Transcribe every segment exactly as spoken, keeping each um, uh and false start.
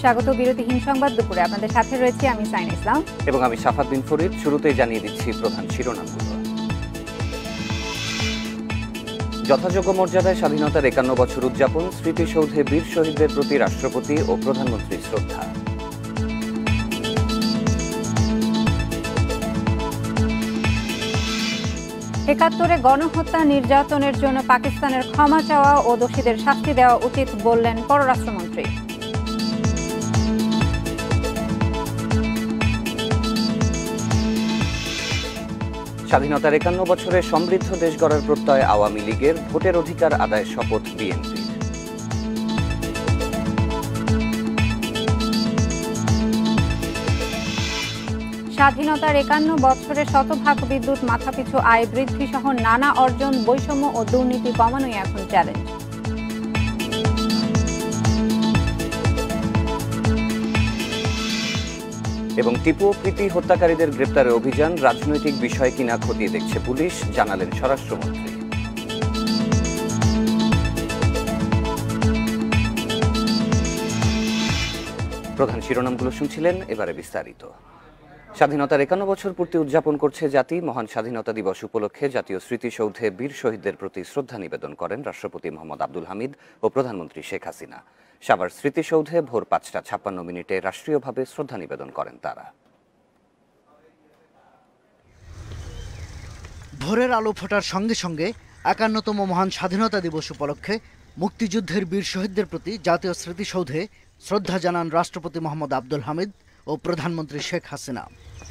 স্বাগত বিরতিহীন সংবাদ দুপুরে আপনাদের সাথে রয়েছে আমি সাইন ইসলাম এবং আমি সাফাত বিন ফরিদ। শুরুতেই জানিয়ে দিচ্ছি প্রধান শিরোনামগুলো। যথাযোগ্য মর্যাদায় স্বাধীনতার একান্ন বছর উদযাপন, স্মৃতিসৌধে বীর শহীদদের প্রতি রাষ্ট্রপতি ও প্রধানমন্ত্রীর শ্রদ্ধা। একাত্তরে গণহত্যা নির্যাতনের জন্য পাকিস্তানের ক্ষমা চাওয়া ও দোষীদের শাস্তি দেওয়া উচিত বললেন পররাষ্ট্রমন্ত্রী। স্বাধীনতার একান্ন বছরে সমৃদ্ধ দেশ গড়ার প্রত্যয় আওয়ামী লীগের, ভোটের অধিকার আদায় শপথ বিএনপির। স্বাধীনতার একান্ন বছরে শতভাগ বিদ্যুৎ, মাথাপিছু আয় বৃদ্ধি সহ নানা অর্জন, বৈষম্য ও দুর্নীতি কমানোই এখন চ্যালেঞ্জ। এবং টিপু ও প্রীতি হত্যাকারীদের গ্রেপ্তারের অভিযান রাজনৈতিক বিষয় কিনা খতিয়ে দেখছে পুলিশ, জানালেন স্বরাষ্ট্রমন্ত্রী। প্রধান শিরোনামগুলো শুনছিলেন, এবারে বিস্তারিত। স্বাধীনতার একান্ন বছর পূর্তি উদযাপন করছে জাতি। মহান স্বাধীনতা দিবস উপলক্ষে জাতীয় স্মৃতিসৌধে বীর শহীদদের প্রতি শ্রদ্ধা নিবেদন করেন রাষ্ট্রপতি মোহাম্মদ আব্দুল হামিদ ও প্রধানমন্ত্রী শেখ হাসিনা। সাভার স্মৃতিসৌধে ভোর পাঁচটা ছাপ্পান্ন মিনিটে রাষ্ট্রীয়ভাবে শ্রদ্ধা নিবেদন করেন তারা। ভোরের আলো ফোটার সঙ্গে সঙ্গে একান্নতম মহান স্বাধীনতা দিবস উপলক্ষে মুক্তিযুদ্ধের বীর শহীদদের প্রতি জাতীয় স্মৃতিসৌধে শ্রদ্ধা জানান রাষ্ট্রপতি মোহাম্মদ আব্দুল হামিদ ও প্রধানমন্ত্রী শেখ হাসিনা।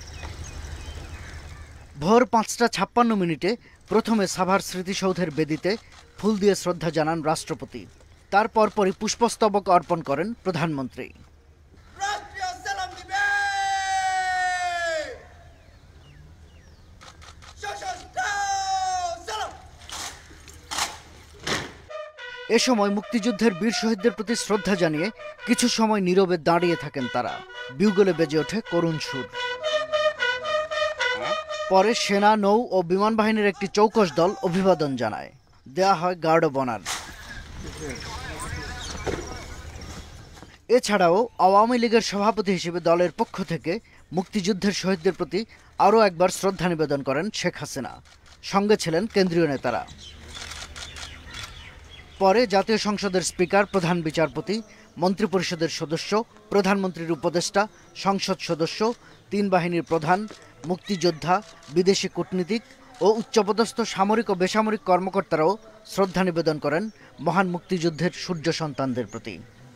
ভোর পাঁচটা ছাপ্পান্ন মিনিটে প্রথমে সাভার স্মৃতিসৌধের বেদিতে ফুল দিয়ে শ্রদ্ধা জানান রাষ্ট্রপতি। তার পরপরই পুষ্পস্তবক অর্পণ করেন প্রধানমন্ত্রী। এ সময় মুক্তিযুদ্ধের বীর শহীদদের প্রতি শ্রদ্ধা জানিয়ে কিছু সময় নীরবে দাঁড়িয়ে থাকেন তারা। বিউগলে বেজে ওঠে করুণ সুর। পরে সেনা, নৌ ও বিমান বাহিনীর একটি চৌকস দল অভিবাদন জানায়। দেয়া হয় গার্ড অব অনার। এছাড়াও আওয়ামী লীগের সভাপতি হিসেবে দলের পক্ষ থেকে মুক্তিযুদ্ধের শহীদদের প্রতি আরও একবার শ্রদ্ধা নিবেদন করেন শেখ হাসিনা। সঙ্গে ছিলেন কেন্দ্রীয় নেতারা। পরে জাতীয় সংসদের স্পিকার, প্রধান বিচারপতি, মন্ত্রিপরিষদের সদস্য, প্রধানমন্ত্রীর উপদেষ্টা, সংসদ সদস্য, তিন বাহিনীর প্রধান, মুক্তিযোদ্ধা, বিদেশি কূটনীতিক ও উচ্চপদস্থ সামরিক ও বেসামরিক কর্মকর্তারাও শ্রদ্ধা নিবেদন করেন মহান মুক্তিযুদ্ধের সূর্য সন্তানদের প্রতি।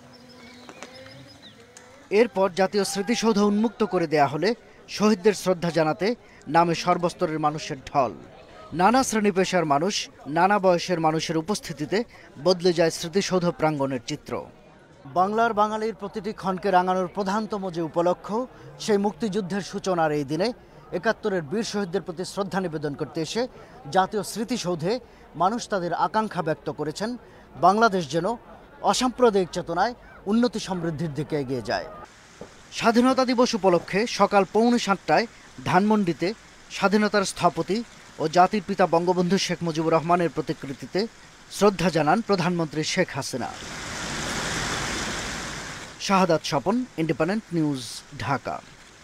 এরপর জাতীয় স্মৃতিসৌধ উন্মুক্ত করে দেয়া হলে শহীদদের শ্রদ্ধা জানাতে নামে সর্বস্তরের মানুষের ঢল। নানা শ্রেণী পেশার মানুষ, নানা বয়সের মানুষের উপস্থিতিতে বদলে যায় স্মৃতিসৌধ প্রাঙ্গণের চিত্র। বাংলার বাঙালির প্রতিটি ক্ষণকে রাঙানোর প্রধানতম যে উপলক্ষ, সেই মুক্তিযুদ্ধের সূচনার এই দিনে একাত্তরের বীর শহীদদের প্রতি শ্রদ্ধা নিবেদন করতে এসে জাতীয় স্মৃতিসৌধে মানুষ তাদের আকাঙ্ক্ষা ব্যক্ত করেছেন বাংলাদেশ যেন অসাম্প্রদায়িক চেতনায় উন্নতি সমৃদ্ধির দিকে এগিয়ে যায়। স্বাধীনতা দিবস উপলক্ষে সকাল পৌনে সাতটায় ধানমন্ডিতে স্বাধীনতার স্থপতি ও জাতির পিতা বঙ্গবন্ধু শেখ মুজিবুর রহমানের প্রতিকৃতিতে শ্রদ্ধা জানান প্রধানমন্ত্রী শেখ হাসিনা। Shahadat Swapan, independent news, Dhaka.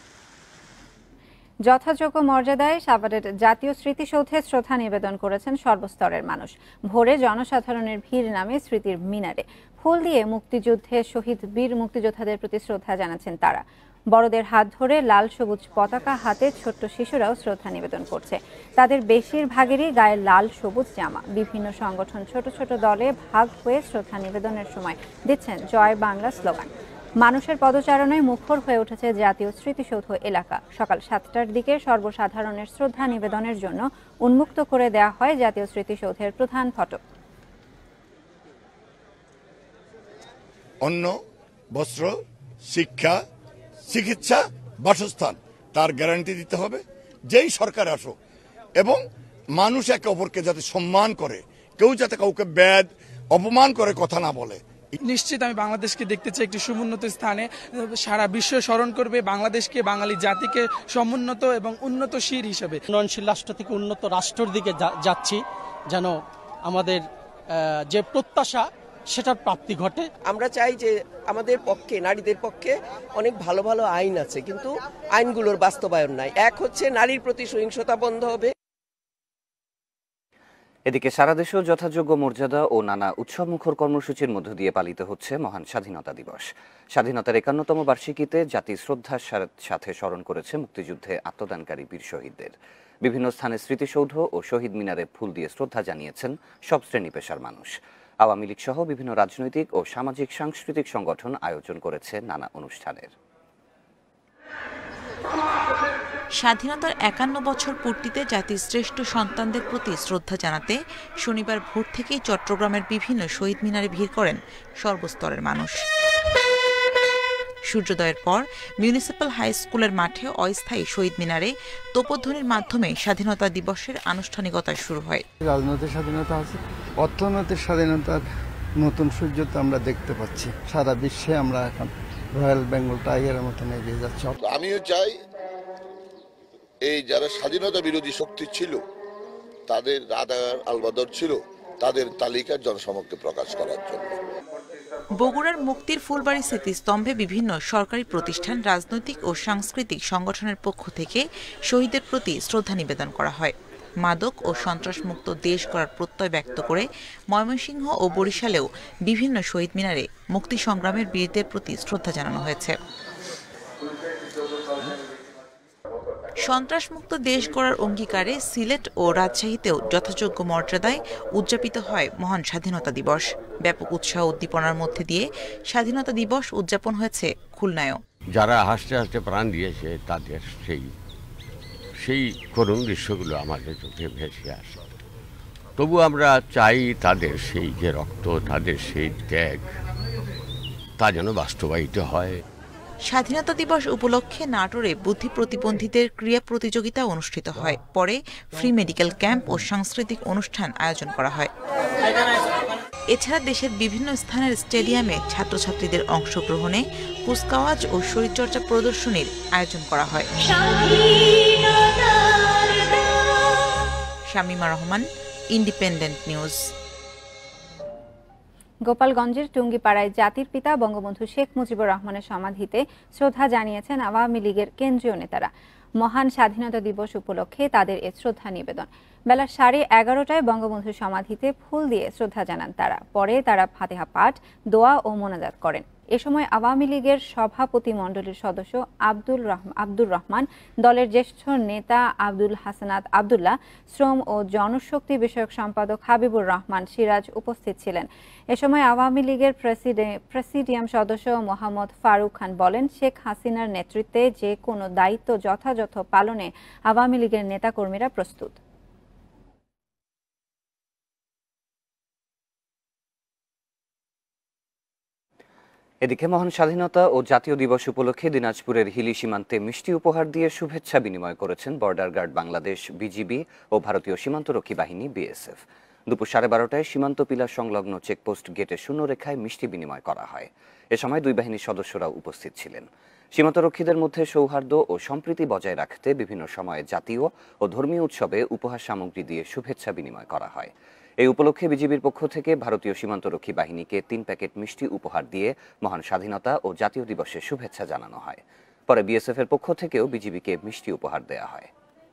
যথাযোগ্য মর্যাদায় সাভারের জাতীয় স্মৃতিসৌধে শ্রদ্ধা নিবেদন করেছেন সর্বস্তরের মানুষ। ভোরে জনসাধারণের ভিড় নামে স্মৃতির মিনারে ফুল দিয়ে মুক্তিযুদ্ধে শহীদ বীর মুক্তিযোদ্ধাদের প্রতি শ্রদ্ধা জানাচ্ছেন তারা। বড়দের হাত ধরে লাল সবুজ পতাকা হাতে ছোট্ট শিশুরাও শ্রদ্ধা নিবেদন করছে। তাদের বেশিরভাগেরই গায়ে লাল সবুজ জামা। বিভিন্ন সংগঠন ছোট ছোট দলে ভাগ হয়ে শ্রদ্ধা নিবেদনের সময় দিচ্ছেন জয় বাংলা স্লোগান। মানুষের পদচারণায় মুখর হয়ে উঠেছে জাতীয় স্মৃতিসৌধ এলাকা। সকাল সাতটার দিকে সর্বসাধারণের শ্রদ্ধা নিবেদনের জন্য উন্মুক্ত করে দেওয়া হয় জাতীয় স্মৃতিসৌধের প্রধান ফটক। অন্ন, বস্ত্র, শিক্ষা, চিকিৎসা, বাসস্থান তার গ্যারান্টি দিতে হবে যেই সরকার আসুক, এবং মানুষ একে অপরকে যাতে সম্মান করে, কেউ যাতে কাউকে ব্যাদ অপমান করে কথা না বলে। নিশ্চিত আমি বাংলাদেশকে দেখতে চাই একটি সমুন্নত স্থানে। সারা বিশ্ব স্মরণ করবে বাংলাদেশকে, বাঙালি জাতিকে সমুন্নত এবং উন্নতশীল হিসেবে। উন্নয়নশীল রাষ্ট্র থেকে উন্নত রাষ্ট্রের দিকে যাচ্ছি, যেন আমাদের যে প্রত্যাশা সেটার প্রাপ্তি ঘটে। আমরা চাই যে আমাদের পক্ষে, নারীদের পক্ষে অনেক ভালো ভালো আইন আছে, কিন্তু আইনগুলোর বাস্তবায়ন নাই। এক হচ্ছে নারীর প্রতি সহিংসতা বন্ধ হবে। এদিকে সারা দেশেও যথাযোগ্য মর্যাদা ও নানা উৎসবমুখর কর্মসূচির মধ্য দিয়ে পালিত হচ্ছে মহান স্বাধীনতা দিবস। স্বাধীনতার একান্নতম বার্ষিকীতে জাতি শ্রদ্ধার সাথে স্মরণ করেছে মুক্তিযুদ্ধে আত্মদানকারী বীর শহীদদের। বিভিন্ন স্থানে স্মৃতিসৌধ ও শহীদ মিনারে ফুল দিয়ে শ্রদ্ধা জানিয়েছেন সব শ্রেণী পেশার মানুষ। আওয়ামী লীগ সহ বিভিন্ন রাজনৈতিক ও সামাজিক সাংস্কৃতিক সংগঠন আয়োজন করেছে নানা অনুষ্ঠানের। স্বাধীনতার একান্ন বছর পূর্তিতে জাতির শ্রেষ্ঠ সন্তানদের প্রতি শ্রদ্ধা জানাতে শনিবার ভোর থেকেই চট্টগ্রামের বিভিন্ন শহীদ মিনারে ভিড় করেন সর্বস্তরের মানুষ। সূর্যোদয়ের পর মিউনিসিপ্যাল হাই স্কুলের মাঠে অস্থায়ী শহীদ মিনারে তোপধ্বনির মাধ্যমে স্বাধীনতা দিবসের আনুষ্ঠানিকতা শুরু হয়। রাজনৈতিক স্বাধীনতা আছে, অর্থনৈতিক স্বাধীনতার নতুন সূর্য তো আমরা দেখতে পাচ্ছি। সারা বিশ্বে আমরা এখন রয়্যাল বেঙ্গল টাইগারের মতন এগিয়ে যাচ্ছি। আমিও চাই এই যারা স্বাধীনতা বিরোধী শক্তি ছিল, তাদের রাদার আলবদর ছিল, তাদের তালিকা জনসমক্ষে প্রকাশ করার জন্য। বগুড়ার মুক্তির ফুলবাড়ি স্মৃতিস্তম্ভে বিভিন্ন সরকারি প্রতিষ্ঠান, রাজনৈতিক ও সাংস্কৃতিক সংগঠনের পক্ষ থেকে শহীদদের প্রতি শ্রদ্ধা নিবেদন করা হয়। মাদক ও সন্ত্রাসমুক্ত দেশ গড়ার প্রত্যয় ব্যক্ত করে ময়মনসিংহ ও বরিশালেও বিভিন্ন শহীদ মিনারে মুক্তি সংগ্রামের বীরদের প্রতি শ্রদ্ধা জানানো হয়েছে। সন্ত্রাসমুক্ত দেশ গড়ার অঙ্গীকারে সিলেট ও রাজশাহীতেও যথাযোগ্য মর্যাদায় উদযাপিত হয় মহান স্বাধীনতা দিবস। ব্যাপক উৎসাহ উদ্দীপনার মধ্যে দিয়ে স্বাধীনতা দিবস উদযাপন হয়েছে খুলনায়ও। যারা হাসতে হাসতে প্রাণ দিয়েছে তাদের সেই সেই করুণ দৃশ্যগুলো আমাদের চোখে ভেসে আসে। তবু আমরা চাই তাদের সেই যে রক্ত, তাদের সেই ত্যাগ, তা যেন বাস্তবায়িত হয়। স্বাধীনতা দিবস উপলক্ষে নাটোরে বুদ্ধি প্রতিবন্ধীদের ক্রীড়া প্রতিযোগিতা অনুষ্ঠিত হয়। পরে ফ্রি মেডিকেল ক্যাম্প ও সাংস্কৃতিক অনুষ্ঠান আয়োজন করা হয়। এছাড়া দেশের বিভিন্ন স্থানের স্টেডিয়ামে ছাত্রছাত্রীদের অংশগ্রহণে কুচকাওয়াজ ও শরীরচর্চা প্রদর্শনীর আয়োজন করা হয়। Shamima Rahman, independent news. গোপালগঞ্জের টুঙ্গিপাড়ায় জাতির পিতা বঙ্গবন্ধু শেখ মুজিবুর রহমানের সমাধিতে শ্রদ্ধা জানিয়েছেন আওয়ামী লীগের কেন্দ্রীয় নেতারা। মহান স্বাধীনতা দিবস উপলক্ষে তাদের এ শ্রদ্ধা নিবেদন। বেলা সাড়ে এগারোটায় বঙ্গবন্ধুর সমাধিতে ফুল দিয়ে শ্রদ্ধা জানান তারা। পরে তারা ফাতিহা পাঠ, দোয়া ও মোনাজাত করেন। এ সময় আওয়ামী লীগের সভাপতি মণ্ডলীর সদস্য আব্দুল রহমান আব্দুর রহমান, দলের জ্যেষ্ঠ নেতা আব্দুল হাসানাত আব্দুল্লাহ, শ্রম ও জনশক্তি বিষয়ক সম্পাদক হাবিবুর রহমান সিরাজ উপস্থিত ছিলেন। এ সময় আওয়ামী লীগের প্রেসিডিয়াম সদস্য মোহাম্মদ ফারুক খান বলেন, শেখ হাসিনার নেতৃত্বে যে কোনো দায়িত্ব যথাযথ পালনে আওয়ামী লীগের নেতাকর্মীরা প্রস্তুত। এদিকে মহান স্বাধীনতা ও জাতীয় দিবস উপলক্ষে দিনাজপুরের হিলি সীমান্তে মিষ্টি উপহার দিয়ে শুভেচ্ছা বিনিময় করেছেন বর্ডার গার্ড বাংলাদেশ বিজিবি ও ভারতীয় সীমান্তরক্ষী বাহিনী বিএসএফ। দুপুর সাড়ে বারোটায় সীমান্ত পিলার সংলগ্ন চেকপোস্ট গেটে শূন্যরেখায় মিষ্টি বিনিময় করা হয়। এ সময় দুই বাহিনীর সদস্যরাও উপস্থিত ছিলেন। সীমান্তরক্ষীদের মধ্যে সৌহার্দ্য ও সম্প্রীতি বজায় রাখতে বিভিন্ন সময়ে জাতীয় ও ধর্মীয় উৎসবে উপহার সামগ্রী দিয়ে শুভেচ্ছা বিনিময় করা হয়। এই উপলক্ষে বিজিবির পক্ষ থেকে ভারতীয় সীমান্তরক্ষী বাহিনীকে তিন প্যাকেট মিষ্টি উপহার দিয়ে মহান স্বাধীনতা ও জাতীয় দিবসের শুভেচ্ছা জানানো হয়। পরে বিএসএফ এর পক্ষ থেকেও বিজিবিকে মিষ্টি উপহার দেয়া হয়।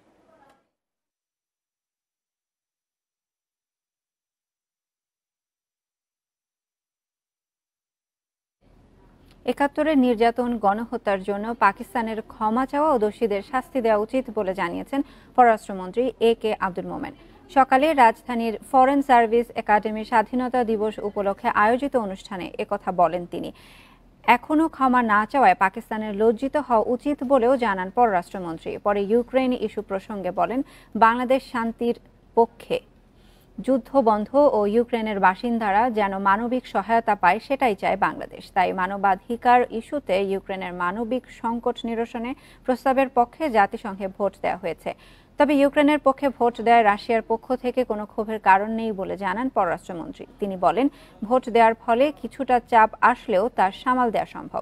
একাত্তরের নির্যাতন, গণহত্যার জন্য পাকিস্তানের ক্ষমা চাওয়া ও দোষীদের শাস্তি দেওয়া উচিত বলে জানিয়েছেন পররাষ্ট্রমন্ত্রী এ কে আব্দুল মোমেন। সকালে রাজধানীর ফরেন সার্ভিস একাডেমির স্বাধীনতা দিবস উপলক্ষে আয়োজিত অনুষ্ঠানে একথা বলেন তিনি। এখনও ক্ষমা না চাওয়ায় পাকিস্তানের লজ্জিত হওয়া উচিত বলেও জানান পররাষ্ট্রমন্ত্রী। পরে ইউক্রেন ইস্যু প্রসঙ্গে বলেন, বাংলাদেশ শান্তির পক্ষে, যুদ্ধ বন্ধ ও ইউক্রেনের বাসিন্দারা যেন মানবিক সহায়তা পায় সেটাই চায় বাংলাদেশ। তাই মানবাধিকার ইস্যুতে ইউক্রেনের মানবিক সংকট নিরসনে প্রস্তাবের পক্ষে জাতিসংঘে ভোট দেওয়া হয়েছে। তবে ইউক্রেনের পক্ষে ভোট দেয় রাশিয়ার পক্ষ থেকে কোনো ক্ষোভের কারণ নেই বলে জানান পররাষ্ট্রমন্ত্রী। তিনি বলেন, ভোট দেওয়ার ফলে কিছুটা চাপ আসলেও তা সামাল দেওয়া সম্ভব।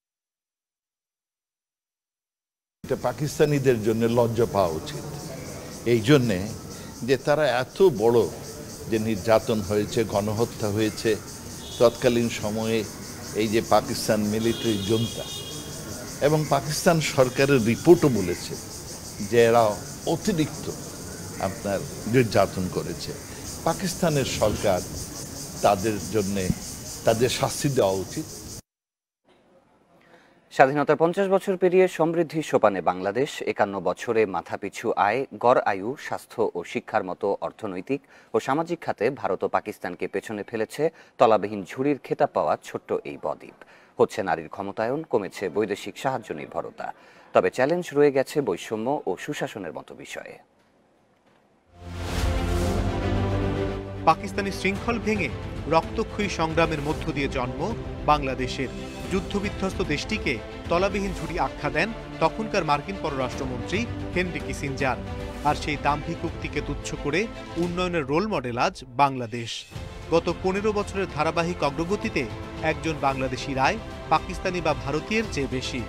পাকিস্তানিদের জন্য লজ্জা পাওয়া উচিত। এই জন্যে যে তারা এত বড় যে নির্যাতন হয়েছে, গণহত্যা হয়েছে তৎকালীন সময়ে, এই যে পাকিস্তান মিলিটারি জুন্টা এবং পাকিস্তান সরকারের রিপোর্টও বলেছে যে এরা অতিরিক্ত আপনার নির্যাতন করেছে। পাকিস্তানের সরকার তাদের জন্যে তাদের শাস্তি দেওয়া উচিত। স্বাধীনতার পঞ্চাশ বছর পেরিয়ে সমৃদ্ধি সোপানে বাংলাদেশ। একান্ন বছরে মাথাপিছু আয়, গড় আয়ু, স্বাস্থ্য ও শিক্ষার মতো অর্থনৈতিক ও সামাজিক খাতে ভারত ও পাকিস্তানকে পেছনে ফেলেছে তলাবিহীন ঝুড়ির খেতাব পাওয়া ছোট্ট এই বদ্বীপ। হচ্ছে নারীর ক্ষমতায়ন, কমেছে বৈদেশিক সাহায্য নির্ভরতা। তবে চ্যালেঞ্জ রয়ে গেছে বৈষম্য ও সুশাসনের মতো বিষয়ে। পাকিস্তানি শৃঙ্খল ভেঙে রক্তক্ষয়ী সংগ্রামের মধ্য দিয়ে জন্ম বাংলাদেশের। যুদ্ধবিধ্বস্ত দেশটিকে তলাবিহীন ঝুড়ি আখ্যা দেন তখনকার মার্কিন পররাষ্ট্রমন্ত্রী হেনরি কিসিঞ্জার। আর সেই দাম্ভিক উক্তিকে তুচ্ছ করে উন্নয়নের রোল মডেল আজ বাংলাদেশ। গত পনেরো বছরের ধারাবাহিক অগ্রগতিতে একজন বাংলাদেশির আয় পাকিস্তানি বা ভারতীয়ের চেয়ে বেশি।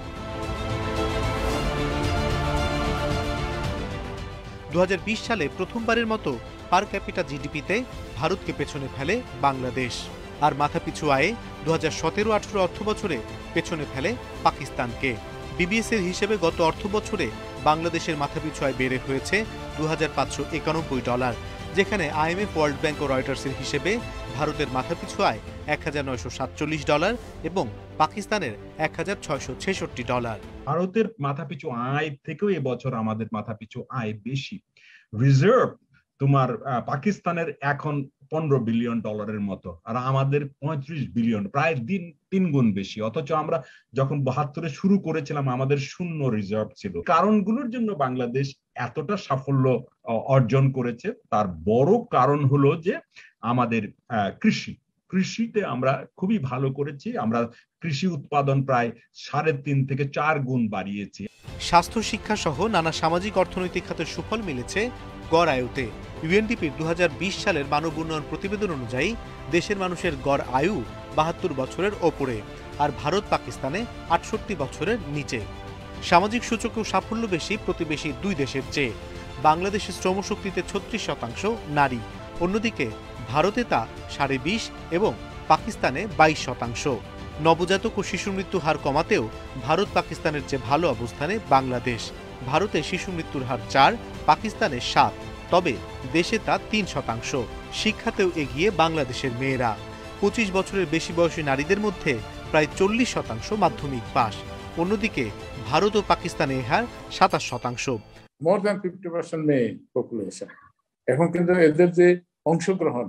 দু হাজার বিশ সালে প্রথমবারের মতো পার ক্যাপিটা জিডিপিতে ভারতকে পেছনে ফেলে বাংলাদেশ। আর মাথাপিছু আয়ে দু হাজার সতেরো আঠারো অর্থ বছরে পেছনে ফেলে পাকিস্তানকে। বিবিএসের হিসেবে গত অর্থ বছরে বাংলাদেশের মাথাপিছু আয় বেড়ে হয়েছে দু হাজার পাঁচশো একানব্বই ডলার, যেখানে আইএমএফ, ওয়ার্ল্ড ব্যাংক ও রয়টার্সের হিসেবে ভারতের মাথাপিছু আয় এক হাজার নয়শো সাতচল্লিশ ডলার এবং পাকিস্তানের এক হাজার ছয়শো ছেষট্টি ডলার। ভারতের মাথাপিছু আয় থেকেও এবছর আমাদের মাথাপিছু আয় বেশি। রিজার্ভ তোমার পাকিস্তানের এখন পনেরো বিলিয়ন ডলারের মতো, আর আমাদের পঁয়ত্রিশ বিলিয়ন, প্রায় দিন তিন গুণ বেশি। অথচ আমরা যখন বাহাত্তরে শুরু করেছিলাম আমাদের শূন্য রিজার্ভ ছিল। কারণগুলোর জন্য বাংলাদেশ এতটা সাফল্য অর্জন করেছে, তার বড় কারণ হলো যে আমাদের কৃষি কৃষিতে আমরা খুবই ভালো করেছি। আমরা কৃষি উৎপাদন প্রায় সাড়ে তিন থেকে চার গুণ বাড়িয়েছি। স্বাস্থ্য, শিক্ষা সহ নানা সামাজিক অর্থনৈতিক খাতের সুফল মিলেছে গড় আয়ুতে। ইউএনডিপির দু হাজার বিশ সালের মানব উন্নয়ন প্রতিবেদন অনুযায়ী দেশের মানুষের গড় আয়ু বাহাত্তর বছরের ওপরে, আর ভারত পাকিস্তানে আটষট্টি বছরের নিচে। সামাজিক সূচকেও সাফল্য বেশি প্রতিবেশী দুই দেশের চেয়ে। বাংলাদেশের শ্রমশক্তিতে ছত্রিশ শতাংশ নারী, অন্যদিকে ভারতে তা সাড়ে বিশ এবং পাকিস্তানে বাইশ শতাংশ। নবজাতক ও শিশু মৃত্যু হার কমাতেও ভারত পাকিস্তানের চেয়ে ভালো অবস্থানে বাংলাদেশ। ভারতে শিশু মৃত্যুর হার চার, পাকিস্তানে সাত, তবে দেশে তা তিন শতাংশ। শিক্ষাতেও এগিয়ে বাংলাদেশের মেয়েরা। পঁচিশ বছরের বেশি বয়সী নারীদের মধ্যে প্রায় চল্লিশ শতাংশ মাধ্যমিক পাস। অন্যদিকে ভারত ও পাকিস্তানে এ হার সাতাশ শতাংশ। মোর দ্যান ফিফটি পার্সেন্ট মেয়ে পপুলেশন। এখন কিন্তু এদের যে অংশগ্রহণ,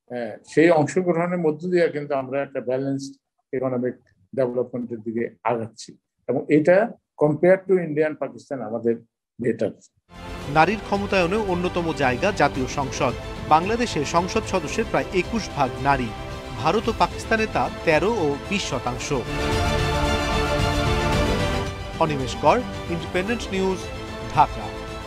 সেই অংশগ্রহণের মধ্য দিয়ে কিন্তু আমরা একটা ব্যালেন্সড ইকোনমিক ডেভেলপমেন্টের দিকে আগাচ্ছি, এবং এটা কম্পেয়ার টু ইন্ডিয়ান পাকিস্তান আমাদের বেটার। নারীর ক্ষমতায়নে অন্যতম জায়গা জাতীয় সংসদ। বাংলাদেশে সংসদ সদস্যের প্রায় একুশ ভাগ নারী, ভারত ও পাকিস্তানে তা তেরো ও বিশ শতাংশ। অনিমেষ কর, ইন্ডিপেন্ডেন্ট নিউজ, ঢাকা।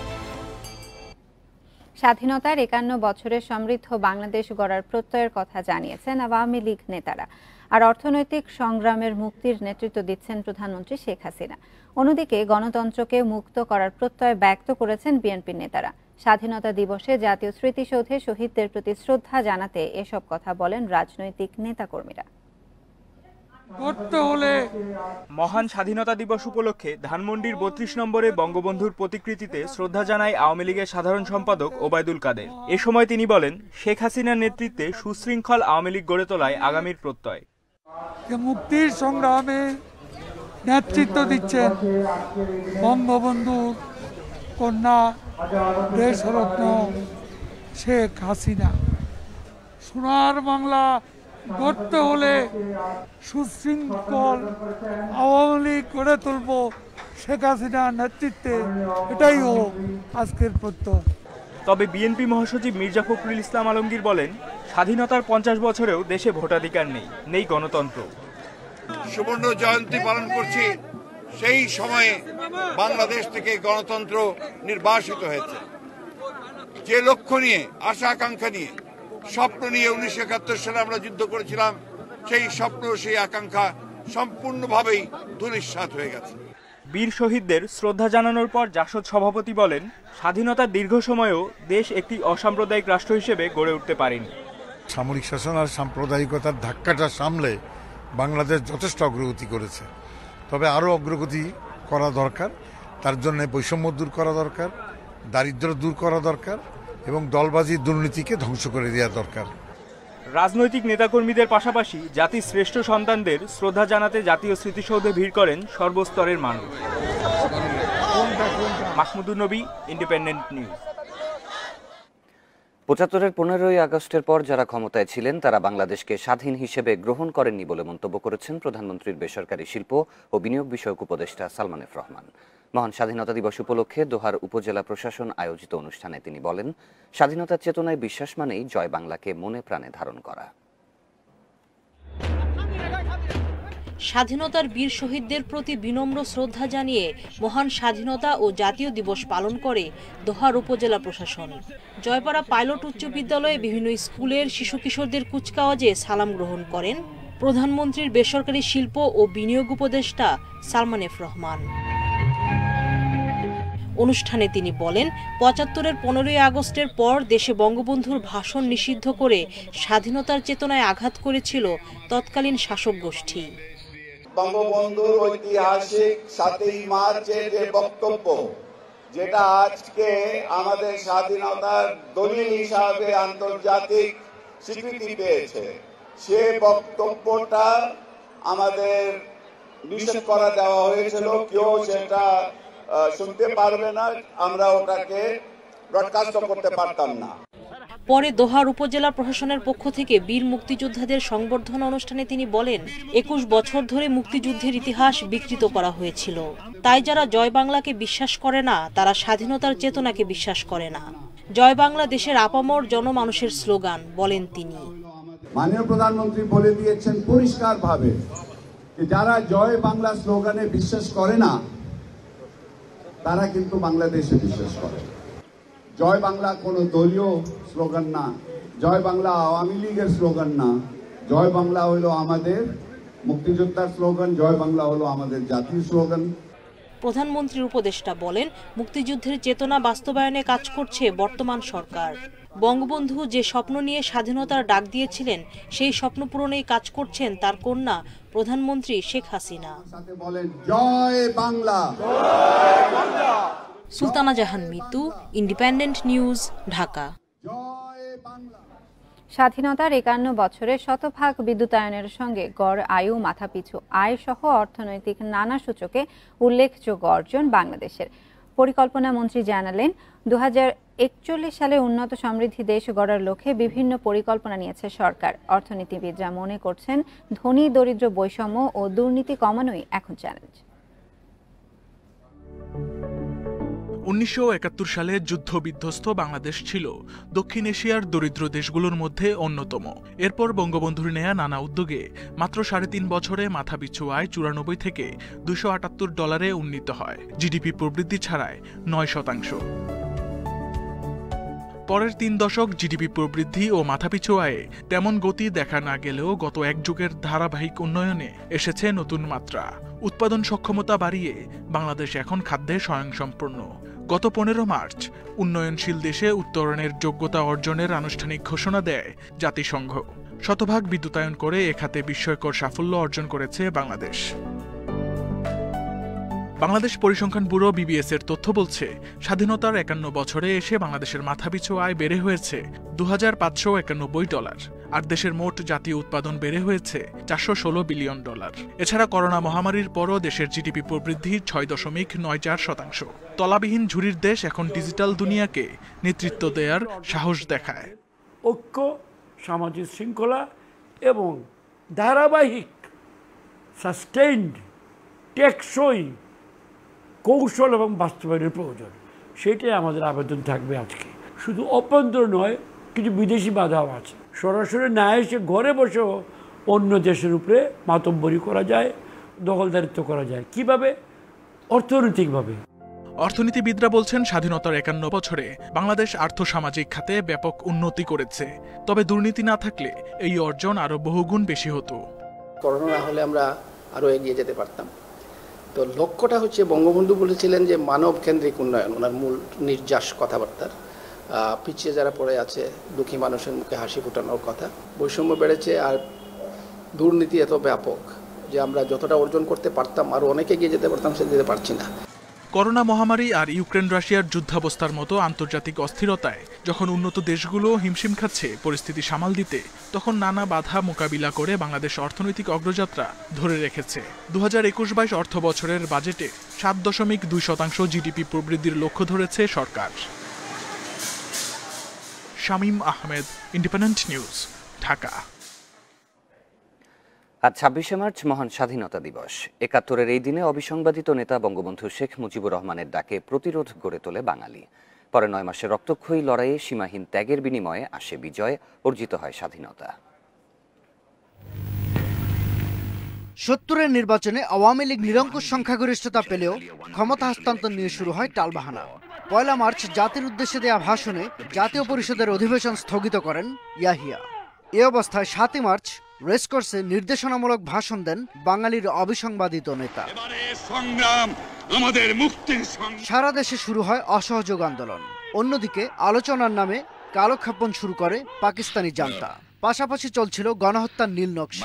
স্বাধীনতার একান্ন বছরের সমৃদ্ধ বাংলাদেশ গড়ার প্রত্যয়ের কথা জানিয়েছেন আওয়ামী লীগ নেতারা। আর অর্থনৈতিক সংগ্রামের মুক্তির নেতৃত্ব দিচ্ছেন প্রধানমন্ত্রী শেখ হাসিনা। অন্যদিকে গণতন্ত্রকে মুক্ত করার প্রত্যয় ব্যক্ত করেছেন বিএনপির নেতারা। স্বাধীনতা দিবসে জাতীয় স্মৃতিসৌধে শহীদদের প্রতি শ্রদ্ধা জানাতে এসব কথা বলেন রাজনৈতিক নেতাকর্মীরা। করতে হলে মহান স্বাধীনতা দিবস উপলক্ষে ধানমন্ডির বত্রিশ নম্বরে বঙ্গবন্ধুর প্রতিকৃতিতে শ্রদ্ধা জানায় আওয়ামী লীগের সাধারণ সম্পাদক ওবায়দুল কাদের। এ সময় তিনি বলেন, শেখ হাসিনার নেতৃত্বে সুশৃঙ্খল আওয়ামী লীগ গড়ে তোলায় আগামীর প্রত্যয়। মুক্তির সংগ্রামে নেতৃত্ব দিচ্ছেন বঙ্গবন্ধুর কন্যা দেশরত্ন শেখ হাসিনা। সোনার বাংলা গড়তে হলে সুশৃঙ্খল আওয়ামী লীগ গড়ে তুলব শেখ হাসিনার নেতৃত্বে, এটাই হোক আজকের প্রত্যয়। তবে বিএনপি মহাসচিব মির্জা ফখরুল ইসলাম আলমগীর বলেন, স্বাধীনতার পঞ্চাশ বছরেও দেশে ভোটাধিকার নেই, নেই গণতন্ত্র। সুবর্ণ জয়ন্তী পালন করছি, সেই সময়ে বাংলাদেশ থেকে গণতন্ত্র নির্বাসিত হয়েছে। যে লক্ষ্য নিয়ে, আশা আকাঙ্ক্ষা নিয়ে, স্বপ্ন নিয়ে উনিশশো একাত্তর সালে আমরা যুদ্ধ করেছিলাম, সেই স্বপ্ন, সেই আকাঙ্ক্ষা সম্পূর্ণভাবেই ধূলিসাৎ হয়ে গেছে। বীর শহীদদের শ্রদ্ধা জানানোর পর জাসদ সভাপতি বলেন, স্বাধীনতার দীর্ঘ সময়েও দেশ একটি অসাম্প্রদায়িক রাষ্ট্র হিসেবে গড়ে উঠতে পারেনি। সামরিক শাসন আর সাম্প্রদায়িকতার ধাক্কাটা সামলে বাংলাদেশ যথেষ্ট অগ্রগতি করেছে, তবে আরও অগ্রগতি করা দরকার। তার জন্য বৈষম্য দূর করা দরকার, দারিদ্র দূর করা দরকার এবং দলবাজি দুর্নীতিকে ধ্বংস করে দেওয়া দরকার। রাজনৈতিক নেতাকর্মীদের পাশাপাশি জাতির শ্রেষ্ঠ সন্তানদের শ্রদ্ধা জানাতে জাতীয় স্মৃতিসৌধে ভিড় করেন সর্বস্তরের মানুষ। মাহমুদুর নবী, ইন্ডিপেন্ডেন্ট নিউজ। পঁচাত্তরের পনেরোই আগস্টের পর যারা ক্ষমতায় ছিলেন তারা বাংলাদেশকে স্বাধীন হিসেবে গ্রহণ করেননি বলে মন্তব্য করেছেন প্রধানমন্ত্রীর বেসরকারি শিল্প ও বিনিয়োগ বিষয়ক উপদেষ্টা সালমান এফ রহমান। মহান স্বাধীনতা দিবস উপলক্ষে দোহার উপজেলা প্রশাসন আয়োজিত অনুষ্ঠানে তিনি বলেন, স্বাধীনতার চেতনায় বিশ্বাস মানেই জয় বাংলাকে মনে প্রাণে ধারণ করা। স্বাধীনতার বীর শহীদদের প্রতি বিনম্র শ্রদ্ধা জানিয়ে মহান স্বাধীনতা ও জাতীয় দিবস পালন করে দোহার উপজেলা প্রশাসন। জয়পাড়া পাইলট উচ্চ বিদ্যালয়ে বিভিন্ন স্কুলের শিশু কিশোরদের কুচকাওয়াজে সালাম গ্রহণ করেন প্রধানমন্ত্রীর বেসরকারি শিল্প ও বিনিয়োগ উপদেষ্টা সালমান এফ রহমান। অনুষ্ঠানে তিনি বলেন, পঁচাত্তরের পনেরোই আগস্টের পর দেশে বঙ্গবন্ধুর ভাষণ নিষিদ্ধ করে স্বাধীনতার চেতনায় আঘাত করেছিল তৎকালীন শাসক গোষ্ঠী। বঙ্গবন্ধুর ঐতিহাসিক সাতই মার্চের যে বক্তব্য, যেটা আজকে আমাদের স্বাধীনতার দলিল হিসাবে আন্তর্জাতিক স্বীকৃতি পেয়েছে, সে বক্তব্যটা আমাদের নিষেধ করা দেওয়া হয়েছিল। কেউ সেটা শুনতে পারবে না, আমরা ওটাকে ব্রডকাস্ট করতে পারতাম না। পরে দোহার উপজেলা প্রশাসনের পক্ষ থেকে বীর মুক্তিযোদ্ধাদের সংবর্ধনা অনুষ্ঠানে তিনি বলেন, একুশ বছর ধরে মুক্তিযুদ্ধের ইতিহাস বিকৃত করা হয়েছিল। তাই যারা জয় বাংলাকে বিশ্বাস করে না, তারা স্বাধীনতার চেতনাকে বিশ্বাস করে না। জয় বাংলা দেশের আপামর জনমানুষের স্লোগান, বলেন তিনি। মাননীয় প্রধানমন্ত্রী বলে দিয়েছেন পরিষ্কার ভাবে, যারা জয় বাংলা স্লোগানে বিশ্বাস করে না, তারা কিন্তু বাংলাদেশে বিশ্বাস করে। জয় বাংলা কোনো দলীয় স্লোগান না, জয় বাংলা আওয়ামী লীগের স্লোগান না, জয় বাংলা হলো আমাদের মুক্তিযোদ্ধার স্লোগান, জয় বাংলা হলো আমাদের জাতীয় স্লোগান। প্রধানমন্ত্রীর উপদেষ্টা বলেন, মুক্তিযুদ্ধের চেতনা বাস্তবায়নে কাজ করছে বর্তমান সরকার। বঙ্গবন্ধু যে স্বপ্ন নিয়ে স্বাধীনতার ডাক দিয়েছিলেন, সেই স্বপ্ন পূরণেই কাজ করছেন তার কন্যা প্রধানমন্ত্রী শেখ হাসিনা। জয় বাংলা। Sultana Jahan Mitu, independent news, Dhaka. স্বাধীনতার একান্ন বছরে শতভাগ বিদ্যুতায়নের সঙ্গে গড় আয়ু, মাথাপিছু আয় সহ অর্থনৈতিক নানা সূচকে উল্লেখযোগ্য অর্জন বাংলাদেশের। পরিকল্পনা মন্ত্রী জানালেন, দু হাজার একচল্লিশ সালে উন্নত সমৃদ্ধি দেশ গড়ার লক্ষ্যে বিভিন্ন পরিকল্পনা নিয়েছে সরকার। অর্থনীতিবিদরা মনে করছেন, ধনী দরিদ্র বৈষম্য ও দুর্নীতি কমানোই এখন চ্যালেঞ্জ। উনিশশো একাত্তর সালে যুদ্ধ বিধ্বস্ত বাংলাদেশ ছিল দক্ষিণ এশিয়ার দরিদ্র দেশগুলোর মধ্যে অন্যতম। এরপর বঙ্গবন্ধুর নেয়া নানা উদ্যোগে মাত্র সাড়ে তিন বছরে মাথাপিছু আয় চুরানব্বই থেকে দুশো আটাত্তর ডলারে উন্নীত হয়, জিডিপি প্রবৃদ্ধি ছাড়ায় নয় শতাংশ। পরের তিন দশক জিডিপি প্রবৃদ্ধি ও মাথাপিছু আয়ে তেমন গতি দেখা না গেলেও গত এক যুগের ধারাবাহিক উন্নয়নে এসেছে নতুন মাত্রা। উৎপাদন সক্ষমতা বাড়িয়ে বাংলাদেশ এখন খাদ্যে স্বয়ংসম্পূর্ণ। গত পনেরো মার্চ উন্নয়নশীল দেশে উত্তরণের যোগ্যতা অর্জনের আনুষ্ঠানিক ঘোষণা দেয় জাতিসংঘ। শতভাগ বিদ্যুতায়ন করে এ খাতে বিস্ময়কর সাফল্য অর্জন করেছে বাংলাদেশ। বাংলাদেশ পরিসংখ্যান ব্যুরো বিবিএস এর তথ্য বলছে, স্বাধীনতার একান্ন বছরে এসে বাংলাদেশের মাথাপিছু আয় বেড়ে হয়েছে দু হাজার পাঁচশো একানব্বই ডলার, আর দেশের মোট জাতীয় উৎপাদন বেড়ে হয়েছে চারশো ষোলো বিলিয়ন ডলার। এছাড়া করোনা মহামারীর পরও দেশের জিডিপি প্রবৃদ্ধি ছয় দশমিক নয় চার শতাংশ। তলাবিহীন ঝুড়ির দেশ এখন ডিজিটাল দুনিয়াকে নেতৃত্ব দেওয়ার সাহস দেখায়। ঐক্য, সামাজিক শৃঙ্খলা এবং ধারাবাহিক সাস্টেইনড টেকসই কৌশল এবং বাস্তবায়নের প্রয়োজন, সেটাই আমাদের আবেদন থাকবে আজকে। শুধু অভ্যন্তর নয়, কিছু বিদেশি বাধাও আছে। সরাসরি না এসে ঘরে বসেও অন্য দেশের উপরে মাতব্বরি করা যায়, দখলদারিত্ব করা যায়। কিভাবে? অর্থনৈতিকভাবে। অর্থনীতিবিদরা বলছেন, স্বাধীনতার একান্ন বছরে বাংলাদেশ আর্থসামাজিক খাতে ব্যাপক উন্নতি করেছে। তবে দুর্নীতি না থাকলে এই অর্জন আরো বহুগুণ বেশি হতো। করোনা না হলে আমরা আরো এগিয়ে যেতে পারতাম। তো লক্ষ্যটা হচ্ছে বঙ্গবন্ধু বলেছিলেন যে মানব কেন্দ্রিক উন্নয়ন, ওনার মূল নির্যাস কথাবার্তার। পিছিয়ে যারা পড়ে আছে, দুঃখী মানুষের মুখে হাসি ফোটানোর কথা। বৈষম্য বেড়েছে আর দুর্নীতি এত ব্যাপক যে আমরা যতটা অর্জন করতে পারতাম আরও অনেকে এগিয়ে যেতে পারতাম, সে যেতে পারছি না। করোনা মহামারী আর ইউক্রেন রাশিয়ার যুদ্ধাবস্থার মতো আন্তর্জাতিক অস্থিরতায় যখন উন্নত দেশগুলো হিমশিম খাচ্ছে পরিস্থিতি সামাল দিতে, তখন নানা বাধা মোকাবিলা করে বাংলাদেশ অর্থনৈতিক অগ্রযাত্রা ধরে রেখেছে। দু হাজার একুশ বাইশ অর্থ বছরের বাজেটে সাত দশমিক দুই শতাংশ জিডিপি প্রবৃদ্ধির লক্ষ্য ধরেছে সরকার। Shamim Ahmed, independent news, Dhaka. আজ ছাব্বিশে মার্চ মহান স্বাধীনতা দিবস। একাত্তরের এই দিনে অবিসংবাদিত নেতা বঙ্গবন্ধু শেখ মুজিবুর রহমানের ডাকে প্রতিরোধ গড়ে তোলে বাঙালি। পরে নয় মাসের রক্তক্ষয়ী লড়াইয়ে সীমাহীন ত্যাগের বিনিময়ে আসে বিজয়, অর্জিত হয় স্বাধীনতা। সত্তরের নির্বাচনে আওয়ামী লীগ নিরঙ্কুশ সংখ্যাগরিষ্ঠতা পেলেও ক্ষমতা হস্তান্তর নিয়ে শুরু হয় টালবাহানা। পয়লা মার্চ জাতির উদ্দেশ্যে দেয়া ভাষণে জাতীয় পরিষদের অধিবেশন স্থগিত করেন ইয়াহিয়া। এ অবস্থায় সাতই মার্চ রেসকোর্সে নির্দেশনামূলক ভাষণ দেন বাঙালির অবিসংবাদিত নেতা। সারা দেশে শুরু হয় অসহযোগ আন্দোলন। অন্যদিকে আলোচনার নামে কালক্ষেপণ শুরু করে পাকিস্তানি জান্তা। পাশাপাশি চলছিল গণহত্যার নীল নকশা।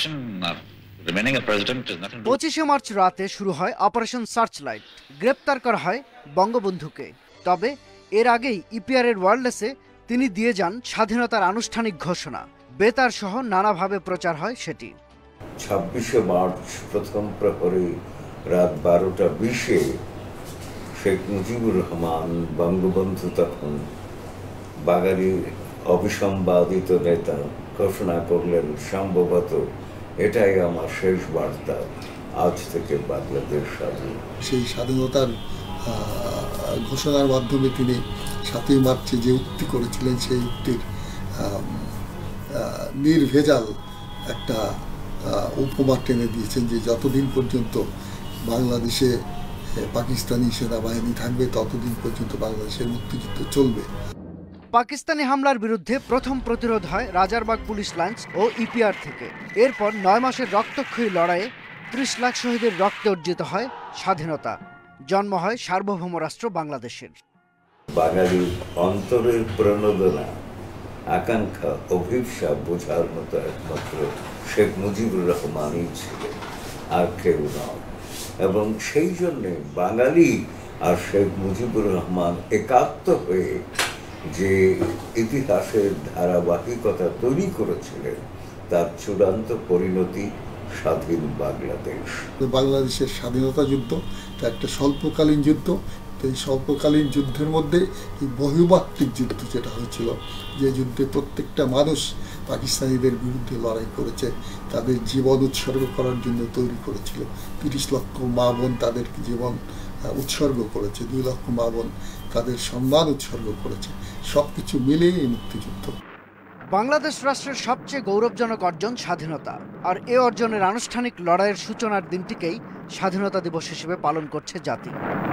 পঁচিশে মার্চ রাতে শুরু হয় অপারেশন সার্চলাইট। গ্রেপ্তার করা হয় বঙ্গবন্ধুকে। তবে এর আগেই ইপিআর এর ওয়ারলেসে তিনি দিয়ে যান স্বাধীনতার আনুষ্ঠানিক ঘোষণা। বেতার সহ নানাভাবে প্রচার হয় সেটি। ছাব্বিশে মার্চ প্রথম প্রহরে রাত বারোটা বিশে শেখ মুজিবুর রহমান বঙ্গবন্ধু তখন বাঙালির অবিসংবাদিত নেতা ঘোষণা করলেন, সম্ভবত এটাই আমার শেষ বার্তা, আজ থেকে বাংলাদেশ স্বাধীন। সেই স্বাধীনতার ঘোষণার মাধ্যমে তিনি সাতই মার্চে যে উক্তি করেছিলেন, সেই উক্তির নির্ভেজাল একটা উপমা টেনে দিয়েছেন যে যতদিন পর্যন্ত বাংলাদেশে পাকিস্তানি সেনাবাহিনী থাকবে ততদিন পর্যন্ত বাংলাদেশের মুক্তিযুদ্ধ চলবে। পাকিস্তানি হামলার বিরুদ্ধে প্রথম প্রতিরোধ হয় রাজারবাগ পুলিশ লাইন্স ও ইপিআর থেকে। এরপর নয় মাসের রক্তক্ষয়ী লড়াইয়ে ত্রিশ লাখ শহীদের রক্তে অর্জিত হয় স্বাধীনতা। জন্ম হয় সার্বভৌম রাষ্ট্র বাংলাদেশের। বাঙালির অন্তরের প্রণোদনা, আকাঙ্ক্ষা, অভিপ্সা বোঝার মতো একমাত্র শেখ মুজিবুর রহমানই ছিলেন, আর কেউ নয়। এবং সেই জন্যে বাঙালি আর শেখ মুজিবুর রহমান একাত্ম হয়ে যে ইতিহাসের ধারাবাহিকতা তৈরি করেছিলেন, তার চূড়ান্ত পরিণতি স্বাধীন বাংলাদেশ। বাংলাদেশের স্বাধীনতা যুদ্ধ এটা একটা স্বল্পকালীন যুদ্ধ। এই স্বল্পকালীন যুদ্ধের মধ্যে এই বহুমাত্রিক যুদ্ধ যেটা হয়েছিল, যে যুদ্ধে প্রত্যেকটা মানুষ পাকিস্তানিদের বিরুদ্ধে লড়াই করেছে, তাদের জীবন উৎসর্গ করার জন্য তৈরি করেছিল। তিরিশ লক্ষ মা বোন তাদের জীবন উৎসর্গ করেছে, দুই লক্ষ মা বোন তাদের সম্মান উৎসর্গ করেছে। সব কিছু মিলেই এই মুক্তিযুদ্ধ। বাংলাদেশ রাষ্ট্রের সবচেয়ে গৌরবজনক অর্জন স্বাধীনতা, আর এ অর্জনের আনুষ্ঠানিক লড়াইয়ের সূচনার দিনটিকেই স্বাধীনতা দিবস হিসেবে পালন করছে জাতি।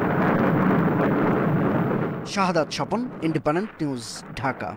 Shahadat Swapan, independent news, Dhaka.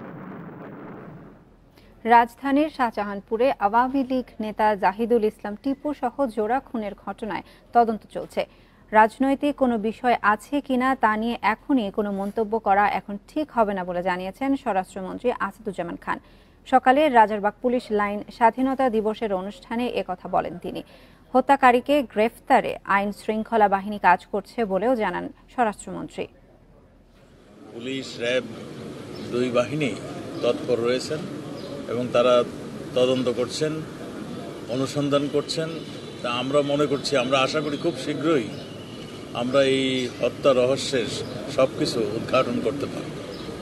রাজধানীর শাহজাহানপুরে আওয়ামী লীগ নেতা জাহিদুল ইসলাম টিপু সহ জোড়া খুনের ঘটনায় তদন্ত চলছে। রাজনৈতিক কোনো বিষয় আছে কিনা তা নিয়ে এখনই কোনো মন্তব্য করা এখন ঠিক হবে না বলে জানিয়েছেন স্বরাষ্ট্রমন্ত্রী আসাদুজ্জামান খান। সকালে রাজারবাগ পুলিশ লাইন স্বাধীনতা দিবসের অনুষ্ঠানে একথা বলেন তিনি। হত্যাকারীকে গ্রেফতারে আইন শৃঙ্খলা বাহিনী কাজ করছে বলেও জানান স্বরাষ্ট্রমন্ত্রী। পুলিশ, র্যাব দুই বাহিনী তৎপর রয়েছেন এবং তারা তদন্ত করছেন, অনুসন্ধান করছেন। তা আমরা মনে করছি, আমরা আশা করি খুব শীঘ্রই আমরা এই হত্যা রহস্যের সব কিছু উদ্ঘাটন করতে পারব।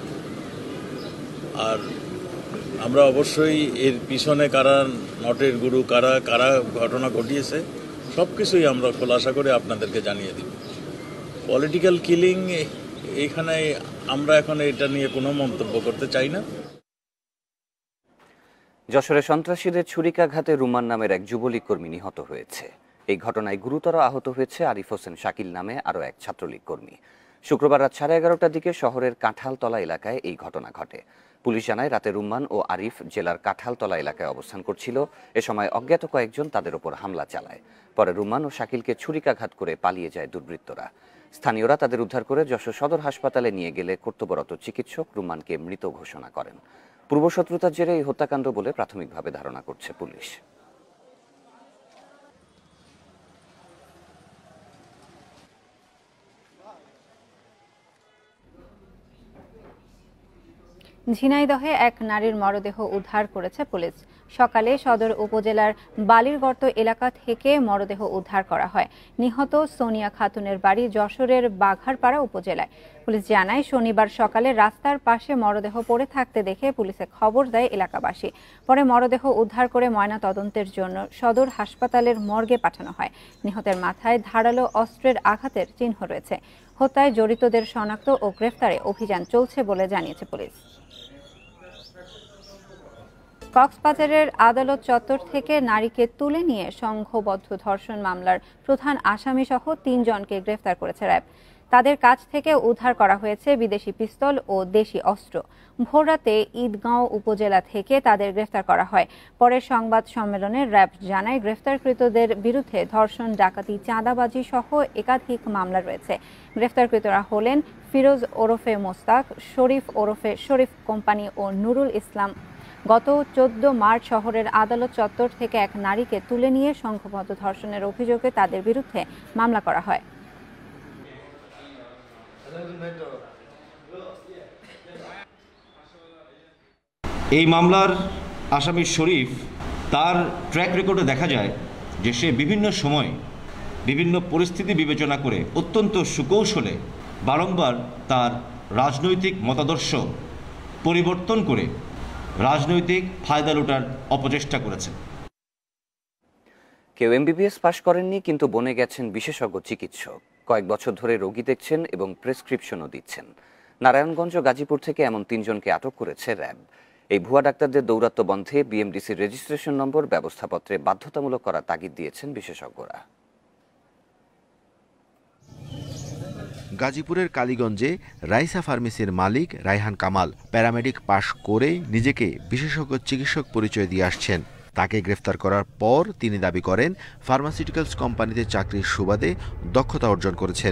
আর আমরা অবশ্যই এর পিছনে কারা নটের গুরু, কারা কারা ঘটনা ঘটিয়েছে সব কিছুই আমরা খোলাসা করে আপনাদেরকে জানিয়ে দিব। পলিটিক্যাল কিলিং, এইখানে আমরা এখন এটা নিয়ে কোনো মন্তব্য করতে চাই না। যশোরে সন্ত্রাসীদের ছুরিকাঘাতে রুমান নামের এক যুবলীগ কর্মী নিহত হয়েছে। এই ঘটনায় গুরুতর আহত হয়েছে আরিফ হোসেন শাকিল নামে আরও এক ছাত্রলীগ কর্মী। শুক্রবার রাত সাড়ে এগারোটার দিকে শহরের কাঁঠালতলা এলাকায় এই ঘটনা ঘটে। পুলিশ জানায় রাতে রুম্মান ও আরিফ জেলার কাঁঠালতলা এলাকায় অবস্থান করছিল। এ সময় অজ্ঞাত কয়েকজন তাদের ওপর হামলা চালায়। পরে রুম্মান ও শাকিলকে ছুরিকাঘাত করে পালিয়ে যায় দুর্বৃত্তরা। স্থানীয়রা তাদের উদ্ধার করে যশোর সদর হাসপাতালে নিয়ে গেলে কর্তব্যরত চিকিৎসক রুম্মানকে মৃত ঘোষণা করেন। পূর্বশত্রুতার জেরে এই হত্যাকাণ্ড বলে প্রাথমিকভাবে ধারণা করছে পুলিশ। ঝিনাইদহে এক নারীর মরদেহ উদ্ধার করেছে পুলিশ। সকালে সদর উপজেলার বালিরগর্ত এলাকা থেকে মরদেহ উদ্ধার করা হয়। নিহত সোনিয়া খাতুনের বাড়ি যশোরের বাঘারপাড়া উপজেলায়। পুলিশ জানায় শনিবার সকালে রাস্তার পাশে মরদেহ পড়ে থাকতে দেখে পুলিশে খবর দেয় এলাকাবাসী। পরে মরদেহ উদ্ধার করে ময়না তদন্তের জন্য সদর হাসপাতালের মর্গে পাঠানো হয়। নিহতের মাথায় ধারালো অস্ত্রের আঘাতের চিহ্ন রয়েছে। হত্যায় জড়িতদের শনাক্ত ও গ্রেফতারে অভিযান চলছে বলে জানিয়েছে পুলিশ। কক্সবাজারের আদালত চত্বর থেকে নারীকে তুলে নিয়ে সংঘবদ্ধ ধর্ষণ মামলার প্রধান আসামি সহ তিনজনকে গ্রেফতার করেছে র্যাব। তাদের কাছ থেকে উদ্ধার করা হয়েছে বিদেশি পিস্তল ও দেশি অস্ত্র। ভোররাতে ঈদগাঁও উপজেলা থেকে তাদের গ্রেফতার করা হয়। পরে সংবাদ সম্মেলনে র্যাব জানায় গ্রেফতারকৃতদের বিরুদ্ধে ধর্ষণ, ডাকাতি, চাঁদাবাজি সহ একাধিক মামলা রয়েছে। গ্রেফতারকৃতরা হলেন ফিরোজ ওরফে মোস্তাক, শরীফ ওরফে শরীফ কোম্পানি ও নুরুল ইসলাম। গত চোদ্দ মার্চ শহরের আদালত চত্বর থেকে এক নারীকে তুলে নিয়ে সংঘবদ্ধ ধর্ষণের অভিযোগে তাদের বিরুদ্ধে মামলা করা হয়। এই মামলার আসামি শরীফ, তার ট্র্যাক রেকর্ডে দেখা যায় যে সে বিভিন্ন সময় বিভিন্ন পরিস্থিতি বিবেচনা করে অত্যন্ত সুকৌশলে বারংবার তার রাজনৈতিক মতাদর্শ পরিবর্তন করে রাজনৈতিক ফায়দা লুটার অপচেষ্টা করেছে। কেউ এমবিবিএস পাশ করেননি, কিন্তু বনে গেছেন বিশেষজ্ঞ চিকিৎসক। কয়েক বছর ধরে রোগী দেখছেন এবং প্রেসক্রিপশনও দিচ্ছেন। নারায়ণগঞ্জ ও গাজীপুর থেকে এমন তিনজনকে আটক করেছে র্যাব। এই ভুয়া ডাক্তারদের দৌরাত্ম্য বন্ধে বিএমডিসির রেজিস্ট্রেশন নম্বর ব্যবস্থাপত্রে বাধ্যতামূলক করার তাগিদ দিয়েছেন বিশেষজ্ঞরা। গাজীপুরের কালীগঞ্জে রাইসা ফার্মেসির মালিক রায়হান কামাল প্যারামেডিক পাশ করে নিজেকে বিশেষজ্ঞ চিকিৎসক পরিচয় দিয়ে আসছেন। তাকে গ্রেফতার করার পর তিনি দাবি করেন ফার্মাসিউটিক্যালস কোম্পানিতে চাকরির সুবাদে দক্ষতা অর্জন করেছেন।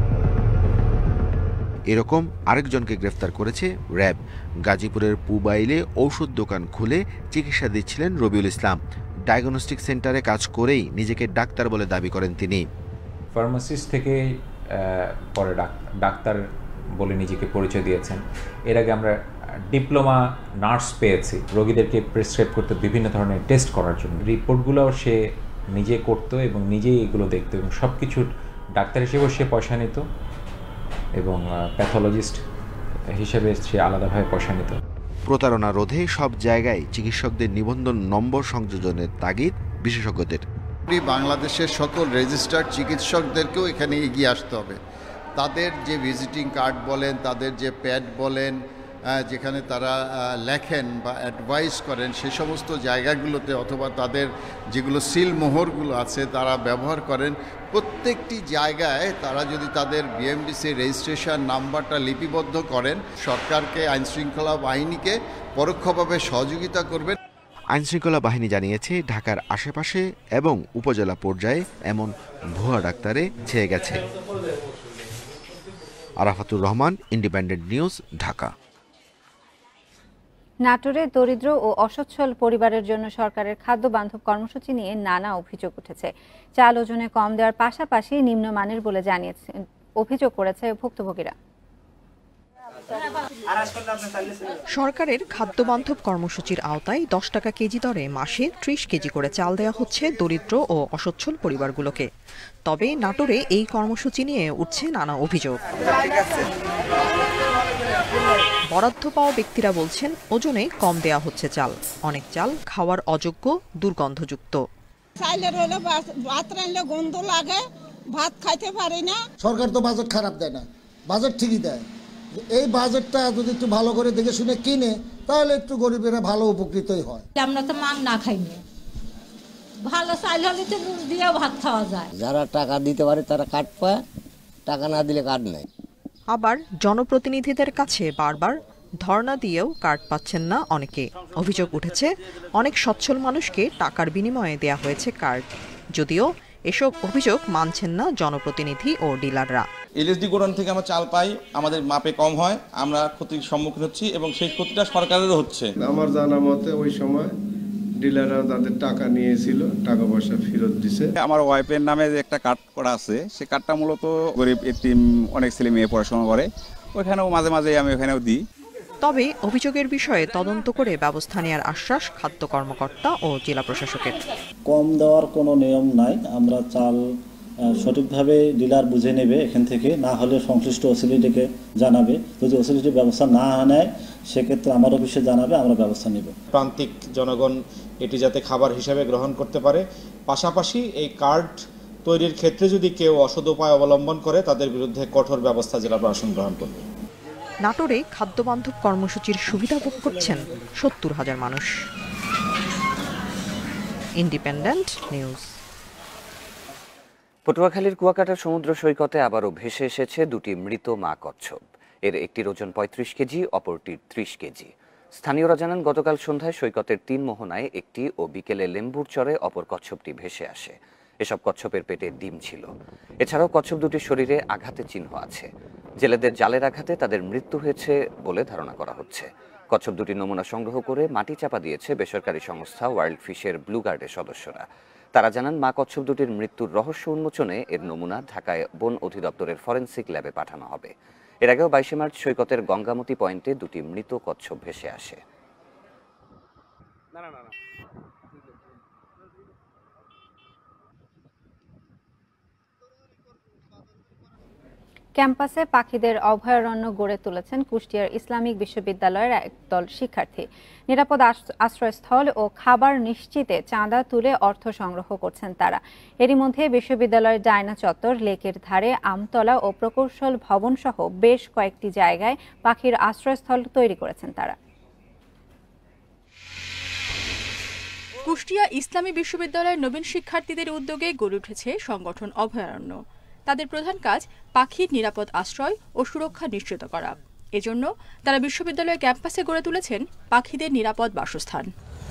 এরকম আরেকজনকে গ্রেফতার করেছে র্যাব। গাজীপুরের পুবাইলে ঔষধ দোকান খুলে চিকিৎসা দিচ্ছিলেন রবিউল ইসলাম। ডায়াগনস্টিক সেন্টারে কাজ করেই নিজেকে ডাক্তার বলে দাবি করেন তিনি। ফার্মাসিস্ট থেকে পরে ডাক্তার বলে নিজেকে পরিচয় দিয়েছেন। এর আগে আমরা ডিপ্লোমা নার্স পেয়েছি রোগীদেরকে প্রেসক্রাইব করতে বিভিন্ন ধরনের টেস্ট করার জন্য। রিপোর্টগুলোও সে নিজে করতো এবং নিজেই এগুলো দেখতো এবং সব কিছুর ডাক্তার হিসেবেও সে পয়সা নিত এবং প্যাথোলজিস্ট হিসেবে সে আলাদাভাবে পয়সা নিত। প্রতারণা রোধে সব জায়গায় চিকিৎসকদের নিবন্ধন নম্বর সংযোজনের তাগিদ বিশেষজ্ঞদের। বাংলাদেশের সকল রেজিস্টার্ড চিকিৎসকদেরকেও এখানে এগিয়ে আসতে হবে। তাদের যে ভিজিটিং কার্ড বলেন, তাদের যে প্যাড বলেন, যেখানে তারা লেখেন বা অ্যাডভাইস করেন, সে সমস্ত জায়গাগুলোতে অথবা তাদের যেগুলো সিল মোহরগুলো আছে তারা ব্যবহার করেন, প্রত্যেকটি জায়গায় তারা যদি তাদের বিএমডিসি রেজিস্ট্রেশন নাম্বারটা লিপিবদ্ধ করেন, সরকারকে আইনশৃঙ্খলা বাহিনীকে পরোক্ষভাবে সহযোগিতা করবেন। আইনশৃঙ্খলা বাহিনী জানিয়েছে ঢাকার আশেপাশে এবং উপজেলা পর্যায়ে এমন ভুয়া ডাক্তারে ছেয়ে গেছে। Arafatur Rahman, independent news, Dhaka. নাটোরে দরিদ্র ও অসচ্ছল পরিবারের জন্য সরকারের খাদ্য বান্ধব কর্মসূচি নিয়ে নানা অভিযোগ উঠেছে। চাল ওজনে কম দেওয়ার পাশাপাশি নিম্নমানের বলে জানিয়েছে অভিযোগ করেছে ভুক্তভোগীরা। সরকারের খাদ্যবান্ধব কর্মসূচির আওতায় দশ টাকা কেজি দরে মাসে ত্রিশ কেজি করে চাল দেওয়া হচ্ছে দরিদ্র ও অসচ্ছল পরিবারগুলোকে। তবে নাটোরে এই কর্মসূচি নিয়ে উঠছে নানা অভিযোগ। বরাদ্দ পাওয়া ব্যক্তিরা বলছেন ওজনে কম দেয়া হচ্ছে চাল। অনেক চাল খাওয়ার অযোগ্য, দুর্গন্ধযুক্ত। চাইলের হলে ভাত রান্নলে গন্ধ লাগে, ভাত খাইতে পারি না। সরকার তো বাজেট খারাপ দেয় না, বাজেট ঠিকই দেয়। এই বাজেটটা যদি একটু ভালো করে দেখে শুনে কিনে তাহলে একটু গরিবেরা ভালো উপকৃতই হয়। আমরা তো মান না খাইনি, ভালো চাল হলে তো নুন দিয়ে ভাত খাওয়া যায়। যারা টাকা দিতে পারে তারা কাট পায়, টাকা না দিলে কাট নাই। আবার জনপ্রতিনিধিদের কাছে বারবার ধর্ণা দিয়েও কার্ড পাচ্ছেন না অনেকে। অভিযোগ উঠেছে অনেক সচ্ছল মানুষকে টাকার বিনিময়ে দেয়া হয়েছে কার্ড, যদিও এসব অভিযোগ মানছেন না জনপ্রতিনিধি ও ডিলাররা। এলএসডি গোডাউন থেকে আমরা চাল পাই, আমাদের মাপে কম হয়, আমরা ক্ষতির সম্মুখীন হচ্ছি এবং সেই ক্ষতিটা সরকারেরও হচ্ছে। আমার জানা মতে ওই সময় ডিলাররা তাদের টাকা নিয়েছিল, টাকা পয়সা ফেরত দিছে। আমার ওয়াইফের নামে যে একটা কার্ড করা আছে, সে কার্ডটা মূলত গরিব এতিম অনেক ছেলে মেয়ে পড়াশোনা করে, ওইখানেও মাঝে মাঝে আমি ওখানেও দিই। তবে অভিযোগের বিষয়ে তদন্ত করে ব্যবস্থা নেওয়ার আশ্বাস খাদ্য কর্মকর্তা ও জেলা প্রশাসকের। কম দেওয়ার কোনো নিয়ম নাই, আমরা চাল সঠিকভাবে ডিলার বুঝে নেবে এখান থেকে, না হলে সংশ্লিষ্ট অথরিটিকে জানাবে। যদি অথরিটি ব্যবস্থা না নেয় সেক্ষেত্রে আমার অফিসে জানাবে, আমরা ব্যবস্থা নেব। প্রান্তিক জনগণ এটি যাতে খাবার হিসেবে গ্রহণ করতে পারে, পাশাপাশি এই কার্ড তৈরির ক্ষেত্রে যদি কেউ অসৎ উপায় অবলম্বন করে তাদের বিরুদ্ধে কঠোর ব্যবস্থা জেলা প্রশাসন গ্রহণ করবে। নাটোরে খাদ্যবান্ধব কর্মসূচির সুবিধা ভোগ করছেন সত্তর হাজার মানুষ। Independent news. পটুয়াখালীর কুয়াকাটা সমুদ্র সৈকতে আবারও ভেসে এসেছে দুটি মৃত মা কচ্ছপ। এর একটির ওজন পঁয়ত্রিশ কেজি, অপরটির ত্রিশ কেজি। স্থানীয়রা জানান, গতকাল সন্ধ্যায় সৈকতের তিন মোহনায় একটি ও বিকেলে লেম্বুর চরে অপর কচ্ছপটি ভেসে আসে। এসব কচ্ছপের পেটে ডিম ছিল। এছাড়াও কচ্ছপ দুটির শরীরে আঘাতের চিহ্ন আছে। জেলেদের জালের আঘাতে তাদের মৃত্যু হয়েছে বলে ধারণা করা হচ্ছে। কচ্ছপ দুটির নমুনা সংগ্রহ করে মাটি চাপা দিয়েছে বেসরকারি সংস্থা ওয়ার্ল্ড ফিশের ব্লু গার্ডের সদস্যরা। তারা জানান, মা কচ্ছপ দুটির মৃত্যুর রহস্য উন্মোচনে এর নমুনা ঢাকায় বন অধিদপ্তরের ফরেনসিক ল্যাবে পাঠানো হবে। এর আগেও বাইশে মার্চ সৈকতের গঙ্গামতি পয়েন্টে দুটি মৃত কচ্ছপ ভেসে আসে। ক্যাম্পাসে পাখিদের অভয়ারণ্য গড়ে তুলেছেন কুষ্টিয়ার ইসলামিক বিশ্ববিদ্যালয়ের একদল শিক্ষার্থী। নিরাপদ আশ্রয়স্থল ও খাবার নিশ্চিতে চাঁদা তুলে অর্থ সংগ্রহ করছেন তারা। এরই মধ্যে বিশ্ববিদ্যালয়ের ডায়না চত্বর, লেকের ধারে আমতলা ও প্রকৌশল ভবন সহ বেশ কয়েকটি জায়গায় পাখির আশ্রয়স্থল তৈরি করেছেন তারা। কুষ্টিয়া ইসলামী বিশ্ববিদ্যালয়ের নবীন শিক্ষার্থীদের উদ্যোগে গড়ে উঠেছে সংগঠন অভয়ারণ্য। তাদের প্রধান কাজ পাখির নিরাপদ আশ্রয় ও সুরক্ষা নিশ্চিত করা। এজন্য তারা বিশ্ববিদ্যালয় ক্যাম্পাসে গড়ে তুলেছেন পাখিদের নিরাপদ বাসস্থান।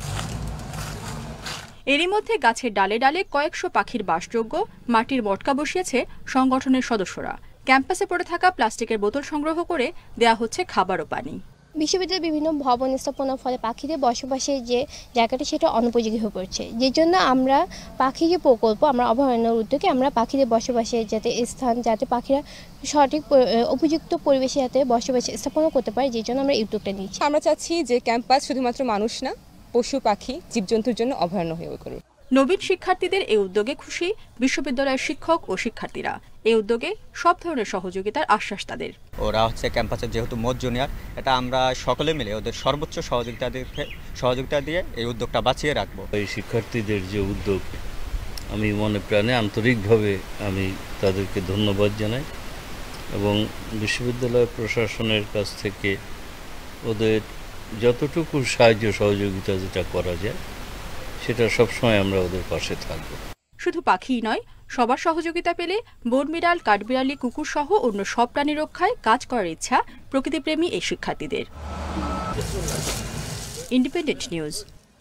এরই মধ্যে গাছের ডালে ডালে কয়েকশো পাখির বাসযোগ্য মাটির মটকা বসিয়েছে সংগঠনের সদস্যরা। ক্যাম্পাসে পড়ে থাকা প্লাস্টিকের বোতল সংগ্রহ করে দেয়া হচ্ছে খাবার ও পানি। বিশ্ববিদ্যালয়ের বিভিন্ন ভবন স্থাপনার ফলে পাখিদের বসবাসের যে জায়গাটা সেটা অনুপযোগী হয়ে পড়ছে, যে জন্য আমরা পাখি যে প্রকল্প, আমরা অভয়ারণ্যের উদ্যোগে আমরা পাখিদের বসবাসের যাতে স্থান, যাতে পাখিরা সঠিক উপযুক্ত পরিবেশে যাতে বসবাস স্থাপনা করতে পারে, যে জন্য আমরা এই উদ্যোগটা নিচ্ছি। আমরা চাচ্ছি যে ক্যাম্পাস শুধুমাত্র মানুষ না, পশু পাখি জীবজন্তুর জন্য অভয়ারণ্য হয়ে উঠুক। নবীন শিক্ষার্থীদের এই উদ্যোগে খুশি বিশ্ববিদ্যালয়ের শিক্ষক ও শিক্ষার্থীরা। এই উদ্যোগে সব ধরনের সহযোগিতার আশ্বাস তাদের। ওরা হচ্ছে ক্যাম্পাসের যেহেতু মোট জুনিয়র, এটা আমরা সকলে মিলে ওদের সর্বোচ্চ সহযোগিতা দিয়ে সহযোগিতা দিয়ে এই উদ্যোগটা বাঁচিয়ে রাখবো। এই শিক্ষার্থীদের যে উদ্যোগ, আমি মনে প্রাণে আন্তরিকভাবে আমি তাদেরকে ধন্যবাদ জানাই এবং বিশ্ববিদ্যালয় প্রশাসনের কাছ থেকে ওদের যতটুকু সাহায্য সহযোগিতা যেটা করা যায় সেটা সবসময় আমরা ওদের পাশে থাকব। শুধু পাখিই নয়, সবার সহযোগিতা পেলে বনবিড়াল, কাঠবিড়ালি, কুকুর সহ অন্য সব প্রাণী রক্ষায় কাজ করার ইচ্ছা প্রকৃতিপ্রেমী এই শিক্ষার্থীদের। Independent news.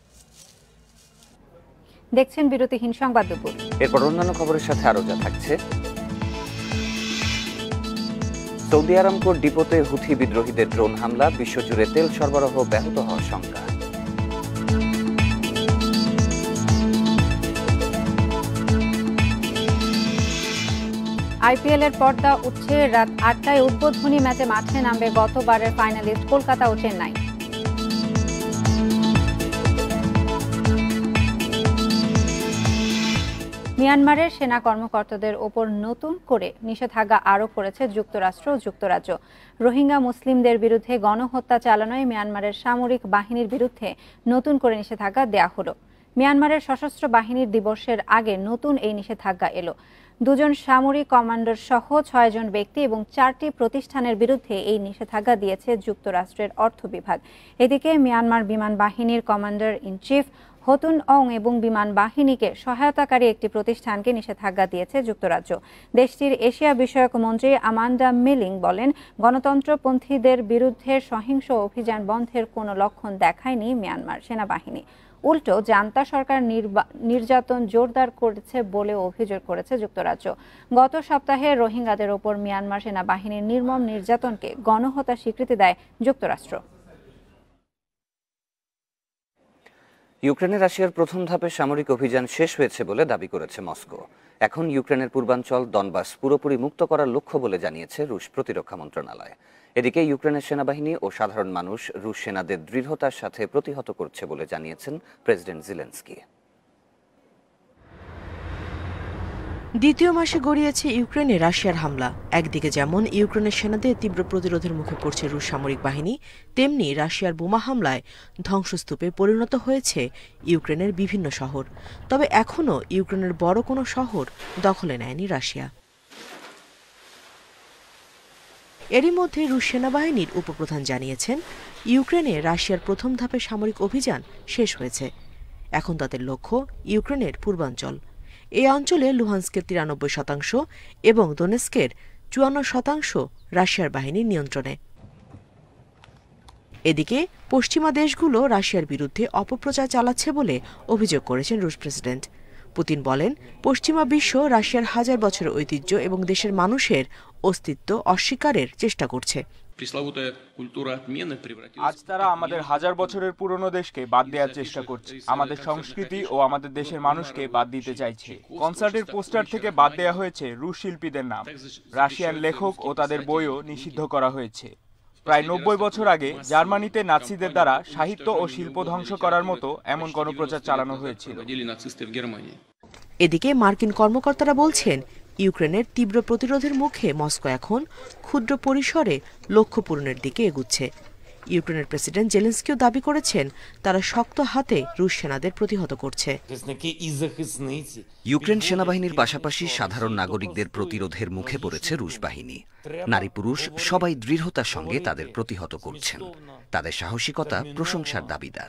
দেখছেন বিরতিহীন সংবাদ দুপুর। এরপর অন্যান্য খবরের সাথে আরো যা থাকছে। সৌদি আরামকোর ডিপোতে হুথি বিদ্রোহীদের ড্রোন হামলা, বিশ্বজুড়ে তেল সরবরাহ ব্যাহত হওয়ার শঙ্কা। আইপিএল এর পর্দা উঠছে। রাত আটটায় উদ্বোধনী ম্যাচে মাঠে নামবে গতবারের ফাইনালিস্ট কলকাতা ও চেন্নাই। মিয়ানমারের সেনা কর্মকর্তাদের ওপর নতুন করে নিষেধাজ্ঞা আরোপ করেছে যুক্তরাষ্ট্র ও যুক্তরাজ্য। রোহিঙ্গা মুসলিমদের বিরুদ্ধে গণহত্যা চালানোয় মিয়ানমারের সামরিক বাহিনীর বিরুদ্ধে নতুন করে নিষেধাজ্ঞা দেয়া হলো। মিয়ানমারের সশস্ত্র বাহিনীর দিবসের আগে নতুন এই নিষেধাজ্ঞা এলো। দুজন সামরিক কমান্ডার সহ ছয়জন ব্যক্তি এবং চারটি প্রতিষ্ঠানের বিরুদ্ধে এই নিষেধাজ্ঞা দিয়েছে যুক্তরাষ্ট্রের অর্থ বিভাগ। এদিকে মিয়ানমার বিমান বাহিনীর commander in chief Htun Aung এবং বিমান বাহিনীকে সহায়তাকারী একটি প্রতিষ্ঠানকে নিষেধাজ্ঞা দিয়েছে যুক্তরাজ্য। দেশটির এশিয়া বিষয়ক মন্ত্রী আমান্ডা মিলিং বলেন, গণতন্ত্রপন্থীদের বিরুদ্ধে সহিংস অভিযান বন্ধের কোনো লক্ষণ দেখায়নি মিয়ানমার সেনাবাহিনী। উল্টো জান্তা সরকার নির্যাতন জোরদার করেছে বলে অভিযোগ করেছে যুক্তরাজ্য। গত সপ্তাহে রোহিঙ্গাদের ওপর মিয়ানমার সেনাবাহিনীর নির্মম নির্যাতনকে গণহত্যা স্বীকৃতি দেয় যুক্তরাষ্ট্র। ইউক্রেনে রাশিয়ার প্রথম ধাপের সামরিক অভিযান শেষ হয়েছে বলে দাবি করেছে মস্কো। এখন ইউক্রেনের পূর্বাঞ্চল দনবাস পুরোপুরি মুক্ত করার লক্ষ্য বলে জানিয়েছে রুশ প্রতিরক্ষা মন্ত্রণালয়। এদিকে ইউক্রেনের সেনাবাহিনী ও সাধারণ মানুষ রুশ সেনাদের দৃঢ়তার সাথে প্রতিহত করছে বলে জানিয়েছেন প্রেসিডেন্ট জেলেনস্কি। দ্বিতীয় মাসে গড়িয়েছে ইউক্রেনে রাশিয়ার হামলা। একদিকে যেমন ইউক্রেনের সেনাদের তীব্র প্রতিরোধের মুখে পড়ছে রুশ সামরিক বাহিনী, তেমনি রাশিয়ার বোমা হামলায় ধ্বংসস্তূপে পরিণত হয়েছে ইউক্রেনের বিভিন্ন শহর। তবে এখনও ইউক্রেনের বড় কোনো শহর দখলে নেয়নি রাশিয়া। এরই মধ্যে রুশ সেনাবাহিনীর উপপ্রধান জানিয়েছেন, ইউক্রেনে রাশিয়ার প্রথম ধাপের সামরিক অভিযান শেষ হয়েছে। এখন তাদের লক্ষ্য ইউক্রেনের পূর্বাঞ্চল। এই অঞ্চলে লুহান্স্কের তিরানব্বই শতাংশ এবং দোনেস্কের চুয়ান্ন শতাংশ রাশিয়ার বাহিনীর নিয়ন্ত্রণে। এদিকে পশ্চিমা দেশগুলো রাশিয়ার বিরুদ্ধে অপপ্রচার চালাচ্ছে বলে অভিযোগ করেছেন রুশ প্রেসিডেন্ট। পুতিন বলেন, পশ্চিমা বিশ্ব রাশিয়ার হাজার বছরের ঐতিহ্য এবং দেশের মানুষের অস্তিত্ব অস্বীকারের চেষ্টা করছে। আজ তারা আমাদের হাজার বছরের পুরনো দেশকে বাদ দেওয়ার চেষ্টা করছে, আমাদের সংস্কৃতি ও আমাদের দেশের মানুষকে বাদ দিতে চাইছে। কনসার্টের পোস্টার থেকে বাদ দেওয়া হয়েছে রুশ শিল্পীদের নাম। রাশিয়ান লেখক ও তাদের বইও নিষিদ্ধ করা হয়েছে। প্রায় নব্বই বছর আগে জার্মানিতে নাৎসিদের দ্বারা সাহিত্য ও শিল্প ধ্বংস করার মতো এমন গণপ্রচার চালানো হয়েছিল। এদিকে মার্কিন কর্মকর্তারা বলছেন, ইউক্রেনের তীব্র প্রতিরোধের মুখে মস্কো এখন ক্ষুদ্র পরিসরে লক্ষ্য পূরণের দিকে এগুচ্ছে। ইউক্রেনের প্রেসিডেন্ট জেলেনস্কিও দাবি করেছেন, তারা শক্ত হাতে রুশ সেনাদের প্রতিহত করছে। ইউক্রেন সেনাবাহিনীর পাশাপাশি সাধারণ নাগরিকদের প্রতিরোধের মুখে পড়েছে রুশ বাহিনী। নারী পুরুষ সবাই দৃঢ়তার সঙ্গে তাদের প্রতিহত করছেন। তাদের সাহসিকতা প্রশংসার দাবিদার।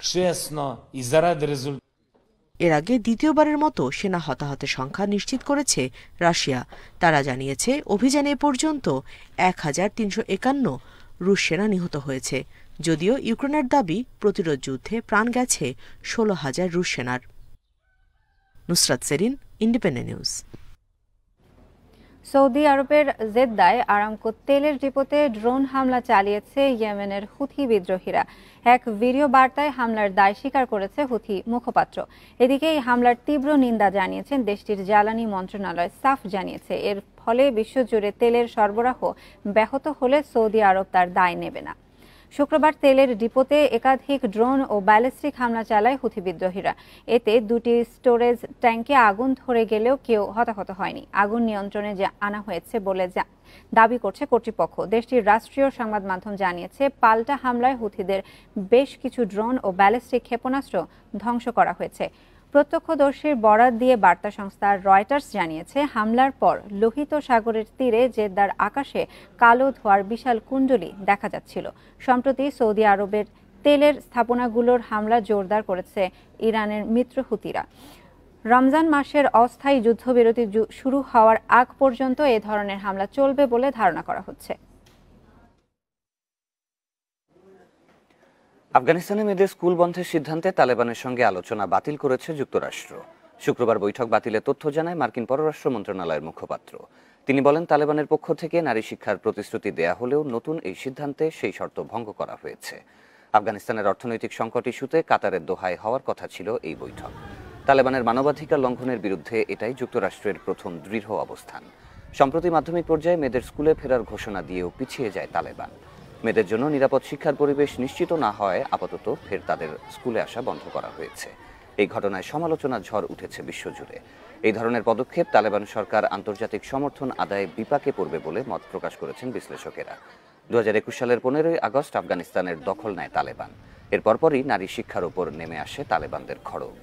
এর আগে দ্বিতীয়বারের মতো সেনা হতাহতের সংখ্যা নিশ্চিত করেছে রাশিয়া। তারা জানিয়েছে, অভিযানে পর্যন্ত এক হাজার তিনশো একান্ন রুশ সেনা নিহত হয়েছে, যদিও ইউক্রেনের দাবি প্রতিরোধ যুদ্ধে প্রাণ গেছে ষোলো হাজার রুশ সেনার। Nusrat Serin, independent news. Saudi আরবের জেদ্দায় আরামকো তেলের ডিপোতে ড্রোন হামলা চালিয়েছে ইয়েমেনের হুথি বিদ্রোহীরা। এক ভিডিও বার্তায় হামলার দায় স্বীকার করেছে হুথি মুখপাত্র। এদিকে এই হামলার তীব্র নিন্দা জানিয়েছেন দেশটির জ্বালানি মন্ত্রণালয়। সাফ জানিয়েছে, এর ফলে বিশ্বজুড়ে তেলের সরবরাহ ব্যাহত হলে সৌদি আরব তার দায় নেবে না। শুক্রবার তেলের ডিপোতে একাধিক ড্রোন ও ব্যালিস্টিক হামলা চালায় হুথি বিদ্রোহীরা। এতে দুটি স্টোরেজ ট্যাঙ্কে আগুন ধরে গেলেও কেউ হতাহত হয়নি। আগুন নিয়ন্ত্রণে যে আনা হয়েছে বলে দাবি করছে কর্তৃপক্ষ। দেশটির রাষ্ট্রীয় সংবাদ মাধ্যম জানিয়েছে, পাল্টা হামলায় হুথিদের বেশ কিছু ড্রোন ও ব্যালিস্টিক ক্ষেপণাস্ত্র ধ্বংস করা হয়েছে। প্রত্যক্ষদর্শীর বরাত দিয়ে বার্তা সংস্থা রয়টার্স জানিয়েছে, হামলার পর লোহিত সাগরের তীরে জেদ্দার আকাশে কালো ধোঁয়ার বিশাল কুণ্ডলী দেখা যাচ্ছিল। সম্প্রতি সৌদি আরবের তেলের স্থাপনাগুলোর হামলা জোরদার করেছে ইরানের মিত্র হুতিরা। রমজান মাসের অস্থায়ী যুদ্ধবিরতি শুরু হওয়ার আগ পর্যন্ত এ ধরনের হামলা চলবে বলে ধারণা করা হচ্ছে। আফগানিস্তানে মেয়েদের স্কুল বন্ধের সিদ্ধান্তে তালেবানের সঙ্গে আলোচনা বাতিল করেছে যুক্তরাষ্ট্র। শুক্রবার বৈঠক বাতিলের তথ্য জানায় মার্কিন পররাষ্ট্র মন্ত্রণালয়ের মুখপাত্র। তিনি বলেন, তালেবানের পক্ষ থেকে নারী শিক্ষার প্রতিশ্রুতি দেয়া হলেও নতুন এই সিদ্ধান্তে সেই শর্ত ভঙ্গ করা হয়েছে। আফগানিস্তানের অর্থনৈতিক সংকট ইস্যুতে কাতারের দোহায় হওয়ার কথা ছিল এই বৈঠক। তালেবানের মানবাধিকার লঙ্ঘনের বিরুদ্ধে এটাই যুক্তরাষ্ট্রের প্রথম দৃঢ় অবস্থান। সম্প্রতি মাধ্যমিক পর্যায়ে মেয়েদের স্কুলে ফেরার ঘোষণা দিয়েও পিছিয়ে যায় তালেবান। মেয়েদের জন্য নিরাপদ শিক্ষার পরিবেশ নিশ্চিত না হওয়ায় আপাতত ফের তাদের স্কুলে আসা বন্ধ করা হয়েছে। এই ঘটনায় সমালোচনার ঝড় উঠেছে বিশ্বজুড়ে। এই ধরনের পদক্ষেপ তালেবান সরকার আন্তর্জাতিক সমর্থন আদায়ে বিপাকে পড়বে বলে মত প্রকাশ করেছেন বিশ্লেষকেরা। দু হাজার একুশ সালের পনেরোই আগস্ট আফগানিস্তানের দখল নেয় তালেবান। এর পরপরই নারী শিক্ষার উপর নেমে আসে তালেবানদের খড়গ।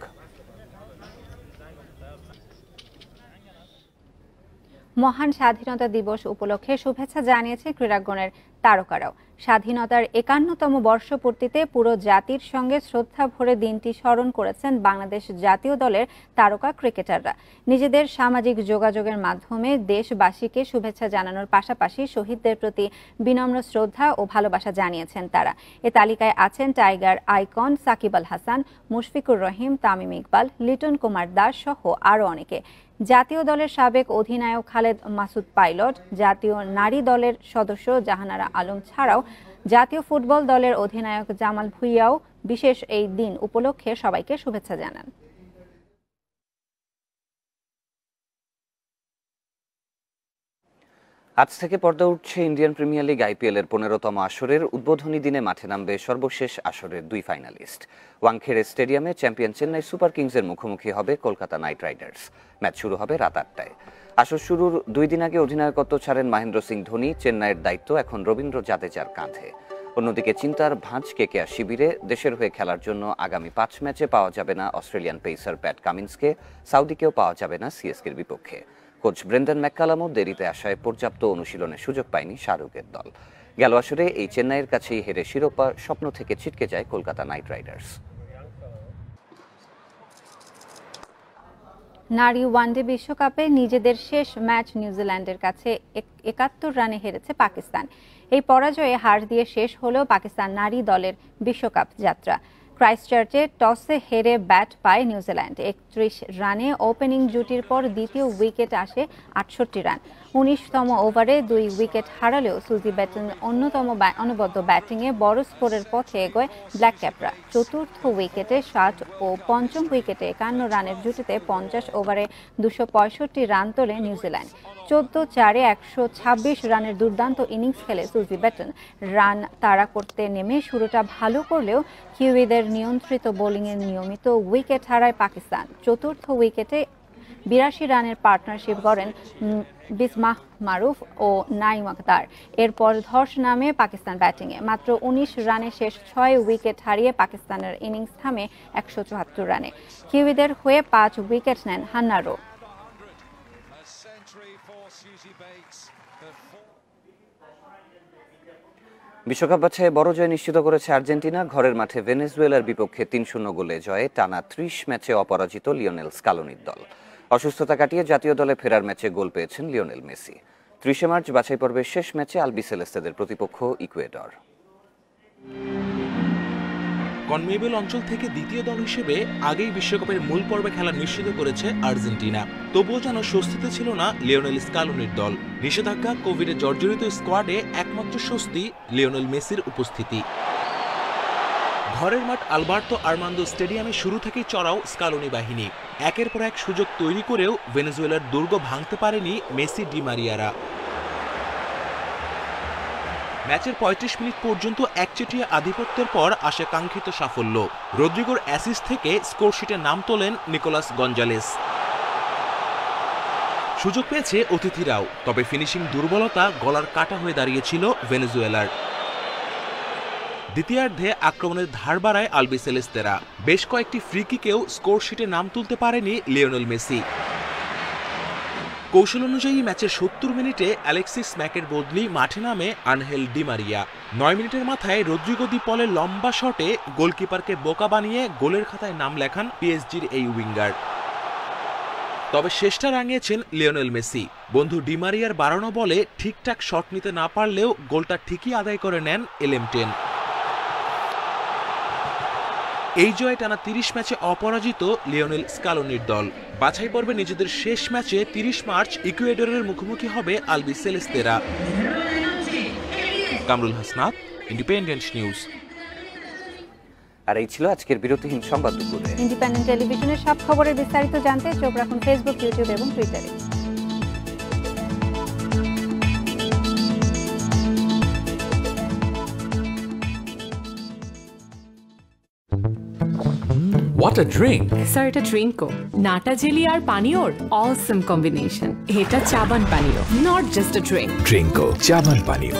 মহান স্বাধীনতা দিবস উপলক্ষে শুভেচ্ছা জানিয়েছে ক্রীড়াঙ্গনের তারকারাও। স্বাধীনতার একান্নতম বর্ষপূর্তিতে পুরো জাতির সঙ্গে শ্রদ্ধা ভরে দিনটি স্মরণ করেছেন বাংলাদেশ জাতীয় দলের তারকা ক্রিকেটাররা। নিজেদের সামাজিক যোগাযোগের মাধ্যমে দেশবাসীকে শুভেচ্ছা জানানোর পাশাপাশি শহীদদের প্রতি বিনম্র শ্রদ্ধা ও ভালোবাসা জানিয়েছেন তারা। এ তালিকায় আছেন টাইগার আইকন সাকিব আল হাসান, মুশফিকুর রহিম, তামিম ইকবাল, লিটন কুমার দাস সহ আরও অনেকে। জাতীয় দলের সাবেক অধিনায়ক খালেদ মাসুদ পাইলট, জাতীয় নারী দলের সদস্য জাহানারা আলম ছাড়াও জাতীয় ফুটবল দলের অধিনায়ক জামাল ভুঁইয়াও বিশেষ এই দিন উপলক্ষে সবাইকে শুভেচ্ছা জানান। আজ থেকে পর্দা উঠছে ইন্ডিয়ান প্রিমিয়ার লিগ আইপিএল এর পনেরোতম আসরের উদ্বোধনী দিনে মাঠে নামবে সর্বশেষ আসরের দুই ফাইনালিস্ট। ওয়াংখেড়ে স্টেডিয়ামে চ্যাম্পিয়ন চেন্নাই সুপার কিংসের মুখোমুখি হবে কলকাতা নাইট রাইডার্স। ম্যাচ শুরু হবে রাত আটটায়। আসর শুরুর দুই দিন আগে অধিনায়কত্ব ছাড়েন মহেন্দ্র সিং ধোনি। চেন্নাইয়ের দায়িত্ব এখন রবীন্দ্র জাদেজার কাঁধে। অন্যদিকে চিন্তার ভাঁজ কেকেআর শিবিরে দেশের হয়ে খেলার জন্য আগামী পাঁচ ম্যাচে পাওয়া যাবে না অস্ট্রেলিয়ান পেসার প্যাট কামিন্সকে, সাউদিকেও পাওয়া যাবে না সিএসকের বিপক্ষে। কোচ ব্রেন্ডন ম্যাককালামও দেরিতে আসায় পর্যাপ্ত অনুশীলনের সুযোগ পায়নি শাহরুখের দল। গেল আসরে এই চেন্নাইয়ের কাছেই হেরে শিরোপা স্বপ্ন থেকে ছিটকে যায় কলকাতা নাইট রাইডার্স। নারী ওয়ানডে বিশ্বকাপে নিজেদের শেষ ম্যাচ নিউজিল্যান্ডের কাছে একাত্তর রানে হেরেছে পাকিস্তান। এই পরাজয়ে হার দিয়ে শেষ হলেও পাকিস্তান নারী দলের বিশ্বকাপ যাত্রা। ক্রাইস্টচার্চে টসে হেরে ব্যাট পায় নিউজিল্যান্ড। একত্রিশ রানে ওপেনিং জুটির পর দ্বিতীয় উইকেট আসে আটষট্টি রান। উনিশতম ওভারে দুই উইকেট হারালেও সুজি ব্যাটন অন্যতম অনবদ্য ব্যাটিংয়ে বড় স্কোরের পথে এগোয় ব্ল্যাক ক্যাপরা। চতুর্থ উইকেটে ষাট ও পঞ্চম উইকেটে একান্ন রানের জুটিতে পঞ্চাশ ওভারে দুশো পঁয়ষট্টি রান তোলে নিউজিল্যান্ড। চোদ্দ চারে একশো ছাব্বিশ রানের দুর্দান্ত ইনিংস খেলে সুজি ব্যাটন রান তাড়া করতে নেমে শুরুটা ভালো করলেও কিউইদের নিয়ন্ত্রিত বোলিংয়ে নিয়মিত উইকেট হারায় পাকিস্তান। চতুর্থ উইকেটে বিরাশি রানের পার্টনারশিপ গড়েন বিসমাহ মারুফ ও নাইম আখতার। এরপর ধস নামে পাকিস্তান ব্যাটিংয়ে। মাত্র উনিশ রানে শেষ ছয় উইকেট হারিয়ে পাকিস্তানের ইনিংস থামে একশো চুয়াত্তর রানে। কিউইদের হয়ে পাঁচ উইকেট নেন হান্নারো। বিশ্বকাপ বাছাইয়ে বড় জয় নিশ্চিত করেছে আর্জেন্টিনা। ঘরের মাঠে ভেনেজুয়েলার বিপক্ষে তিন শূন্য গোলে জয়ে টানা ত্রিশ ম্যাচে অপরাজিত লিওনেল স্কালোনির দল। অসুস্থতা কাটিয়ে জাতীয় দলে ফেরার ম্যাচে গোল পেয়েছেন লিওনেল মেসি। ত্রিশে মার্চ বাছাই পর্বের শেষ ম্যাচে আলবিসেলেস্তেদের প্রতিপক্ষ ইকুয়েডর। কনমেবল অঞ্চল থেকে দ্বিতীয় দল হিসেবে আগেই বিশ্বকাপের মূল পর্বে খেলা নিশ্চিত করেছে আর্জেন্টিনা। তবুও যেন স্বস্তিতে ছিল না লিওনেল স্কালোনির দল। নিষেধাজ্ঞা, কোভিডে জর্জরিত স্কোয়াডে একমাত্র স্বস্তি লিওনেল মেসির উপস্থিতি। ঘরের মাঠ আলবার্তো আর্মান্দো স্টেডিয়ামে শুরু থেকেই চড়াও স্কালোনি বাহিনী। একের পর এক সুযোগ তৈরি করেও ভেনেজুয়েলার দুর্গ ভাঙতে পারেনি মেসি ডি মারিয়ারা। ম্যাচের পঁয়ত্রিশ মিনিট পর্যন্ত একচেটিয়া আধিপত্যের পর আসে কাঙ্ক্ষিত সাফল্য। রদ্রিগোর অ্যাসিস্ট থেকে স্কোরশিটে নাম তোলেন নিকোলাস গঞ্জালেস। সুযোগ পেয়েছে অতিথিরাও, তবে ফিনিশিং দুর্বলতা গলার কাটা হয়ে দাঁড়িয়েছিল ভেনেজুয়েলার। দ্বিতীয়ার্ধে আক্রমণের ধার বাড়ায় আলবিসেলেস্তেরা। বেশ কয়েকটি ফ্রি কিকেও স্কোরশিটে নাম তুলতে পারেনি লিওনেল মেসি। কৌশল অনুযায়ী ম্যাচের সত্তর মিনিটে অ্যালেক্সিস ম্যাকের বদলি মাঠে নামে আনহেল ডি মারিয়া। নয় মিনিটের মাথায় রদ্রিগো দি পলের লম্বা শটে গোলকিপারকে বোকা বানিয়ে গোলের খাতায় নাম লেখান পিএসজির এই উইঙ্গার। তবে শেষটা রাঙিয়েছেন লিওনেল মেসি। বন্ধু ডি মারিয়ার বাড়ানো বলে ঠিকঠাক শট নিতে না পারলেও গোলটা ঠিকই আদায় করে নেন এলেমটেন। এই জয়ে টানা তিরিশ ম্যাচে অপরাজিত লিওনেল স্কালোনির দল। বাছাই পর্বে নিজেদের শেষ ম্যাচে তিরিশ মার্চ ইকুয়েডরের মুখোমুখি হবে আলবিসেলেস্তেরা। Kamrul Hasnat, independent news. আর এই ছিল আজকের বিরতিহীন সংবাদ দুপুরে। ইন্ডিপেন্ডেন্ট টেলিভিশনের সব খবরের বিস্তারিত জানতে চোখ রাখুন ফেসবুক, ইউটিউব এবং টুইটারে। What a drink! Sir, এটা ড্রিঙ্কো নাটা জেলি আর পানীয়র awesome combination. এটা চাবান পানীয়, not just a drink. ড্রিঙ্কো চাবান পানীয়।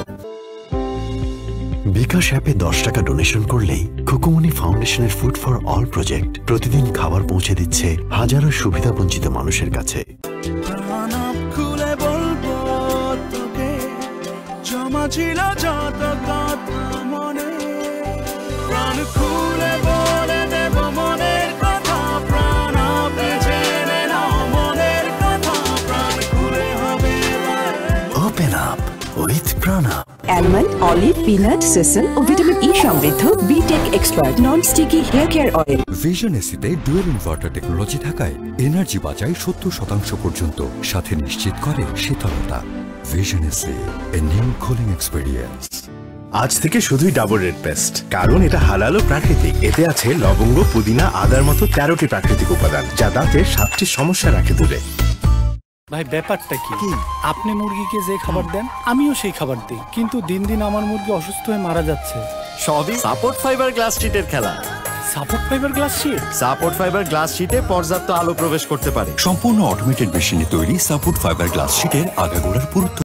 বিকাশ অ্যাপে দশ টাকা ডোনেশন করলেই খুকুমনি ফাউন্ডেশনের ফুড ফর অল প্রজেক্ট প্রতিদিন খাবার পৌঁছে দিচ্ছে হাজারো সুবিধা বঞ্চিত মানুষের কাছে। খুলে বলবো তোকে, জমা ছিল যত কথা মনে, প্রাণ খুলে বলে দেব মনের কথা, প্রাণ আপনি জেনে নাও মনের কথা, প্রাণ খুলে হবে open up with Prana. Almond, olive, peanut, সেসেল ও ভিটামিন ই সমৃদ্ধ বিটেক expert non sticky hair care oil. Vision এসিতে ডুয়েল ইনভার্টার টেকনোলজি থাকায় এনার্জি বাঁচায় সত্তর শতাংশ পর্যন্ত, সাথে নিশ্চিত করে শীতলতা। Vision AC, a new cooling experience. আজ থেকে শুধুই ডাবল রেড পেস্ট, কারণ এটা হালাল ও প্রাকৃতিক। এতে আছে লবঙ্গ, পুদিনা, আদার মতো তেরোটি প্রাকৃতিক উপাদান, যা দাঁতের সাতটি সমস্যা রাখে দূরে। ভাই ব্যাপারটা কি? আপনি মুরগিকে যে খাবার দেন আমিও সেই খাবার দিই, কিন্তু দিন দিন আমার মুরগি অসুস্থ হয়ে মারা যাচ্ছে। সবই সাপোর্ট ফাইবার গ্লাস শীটের খেলা। Support fibre glass sheet? Support fibre glass শীটে পর্যাপ্ত আলো প্রবেশ করতে পারে। সম্পূর্ণ অটোমেটেড মেশিনে তৈরি সাপোর্ট ফাইবার গ্লাস শীটের আগাগোড়ার পুরুত্ব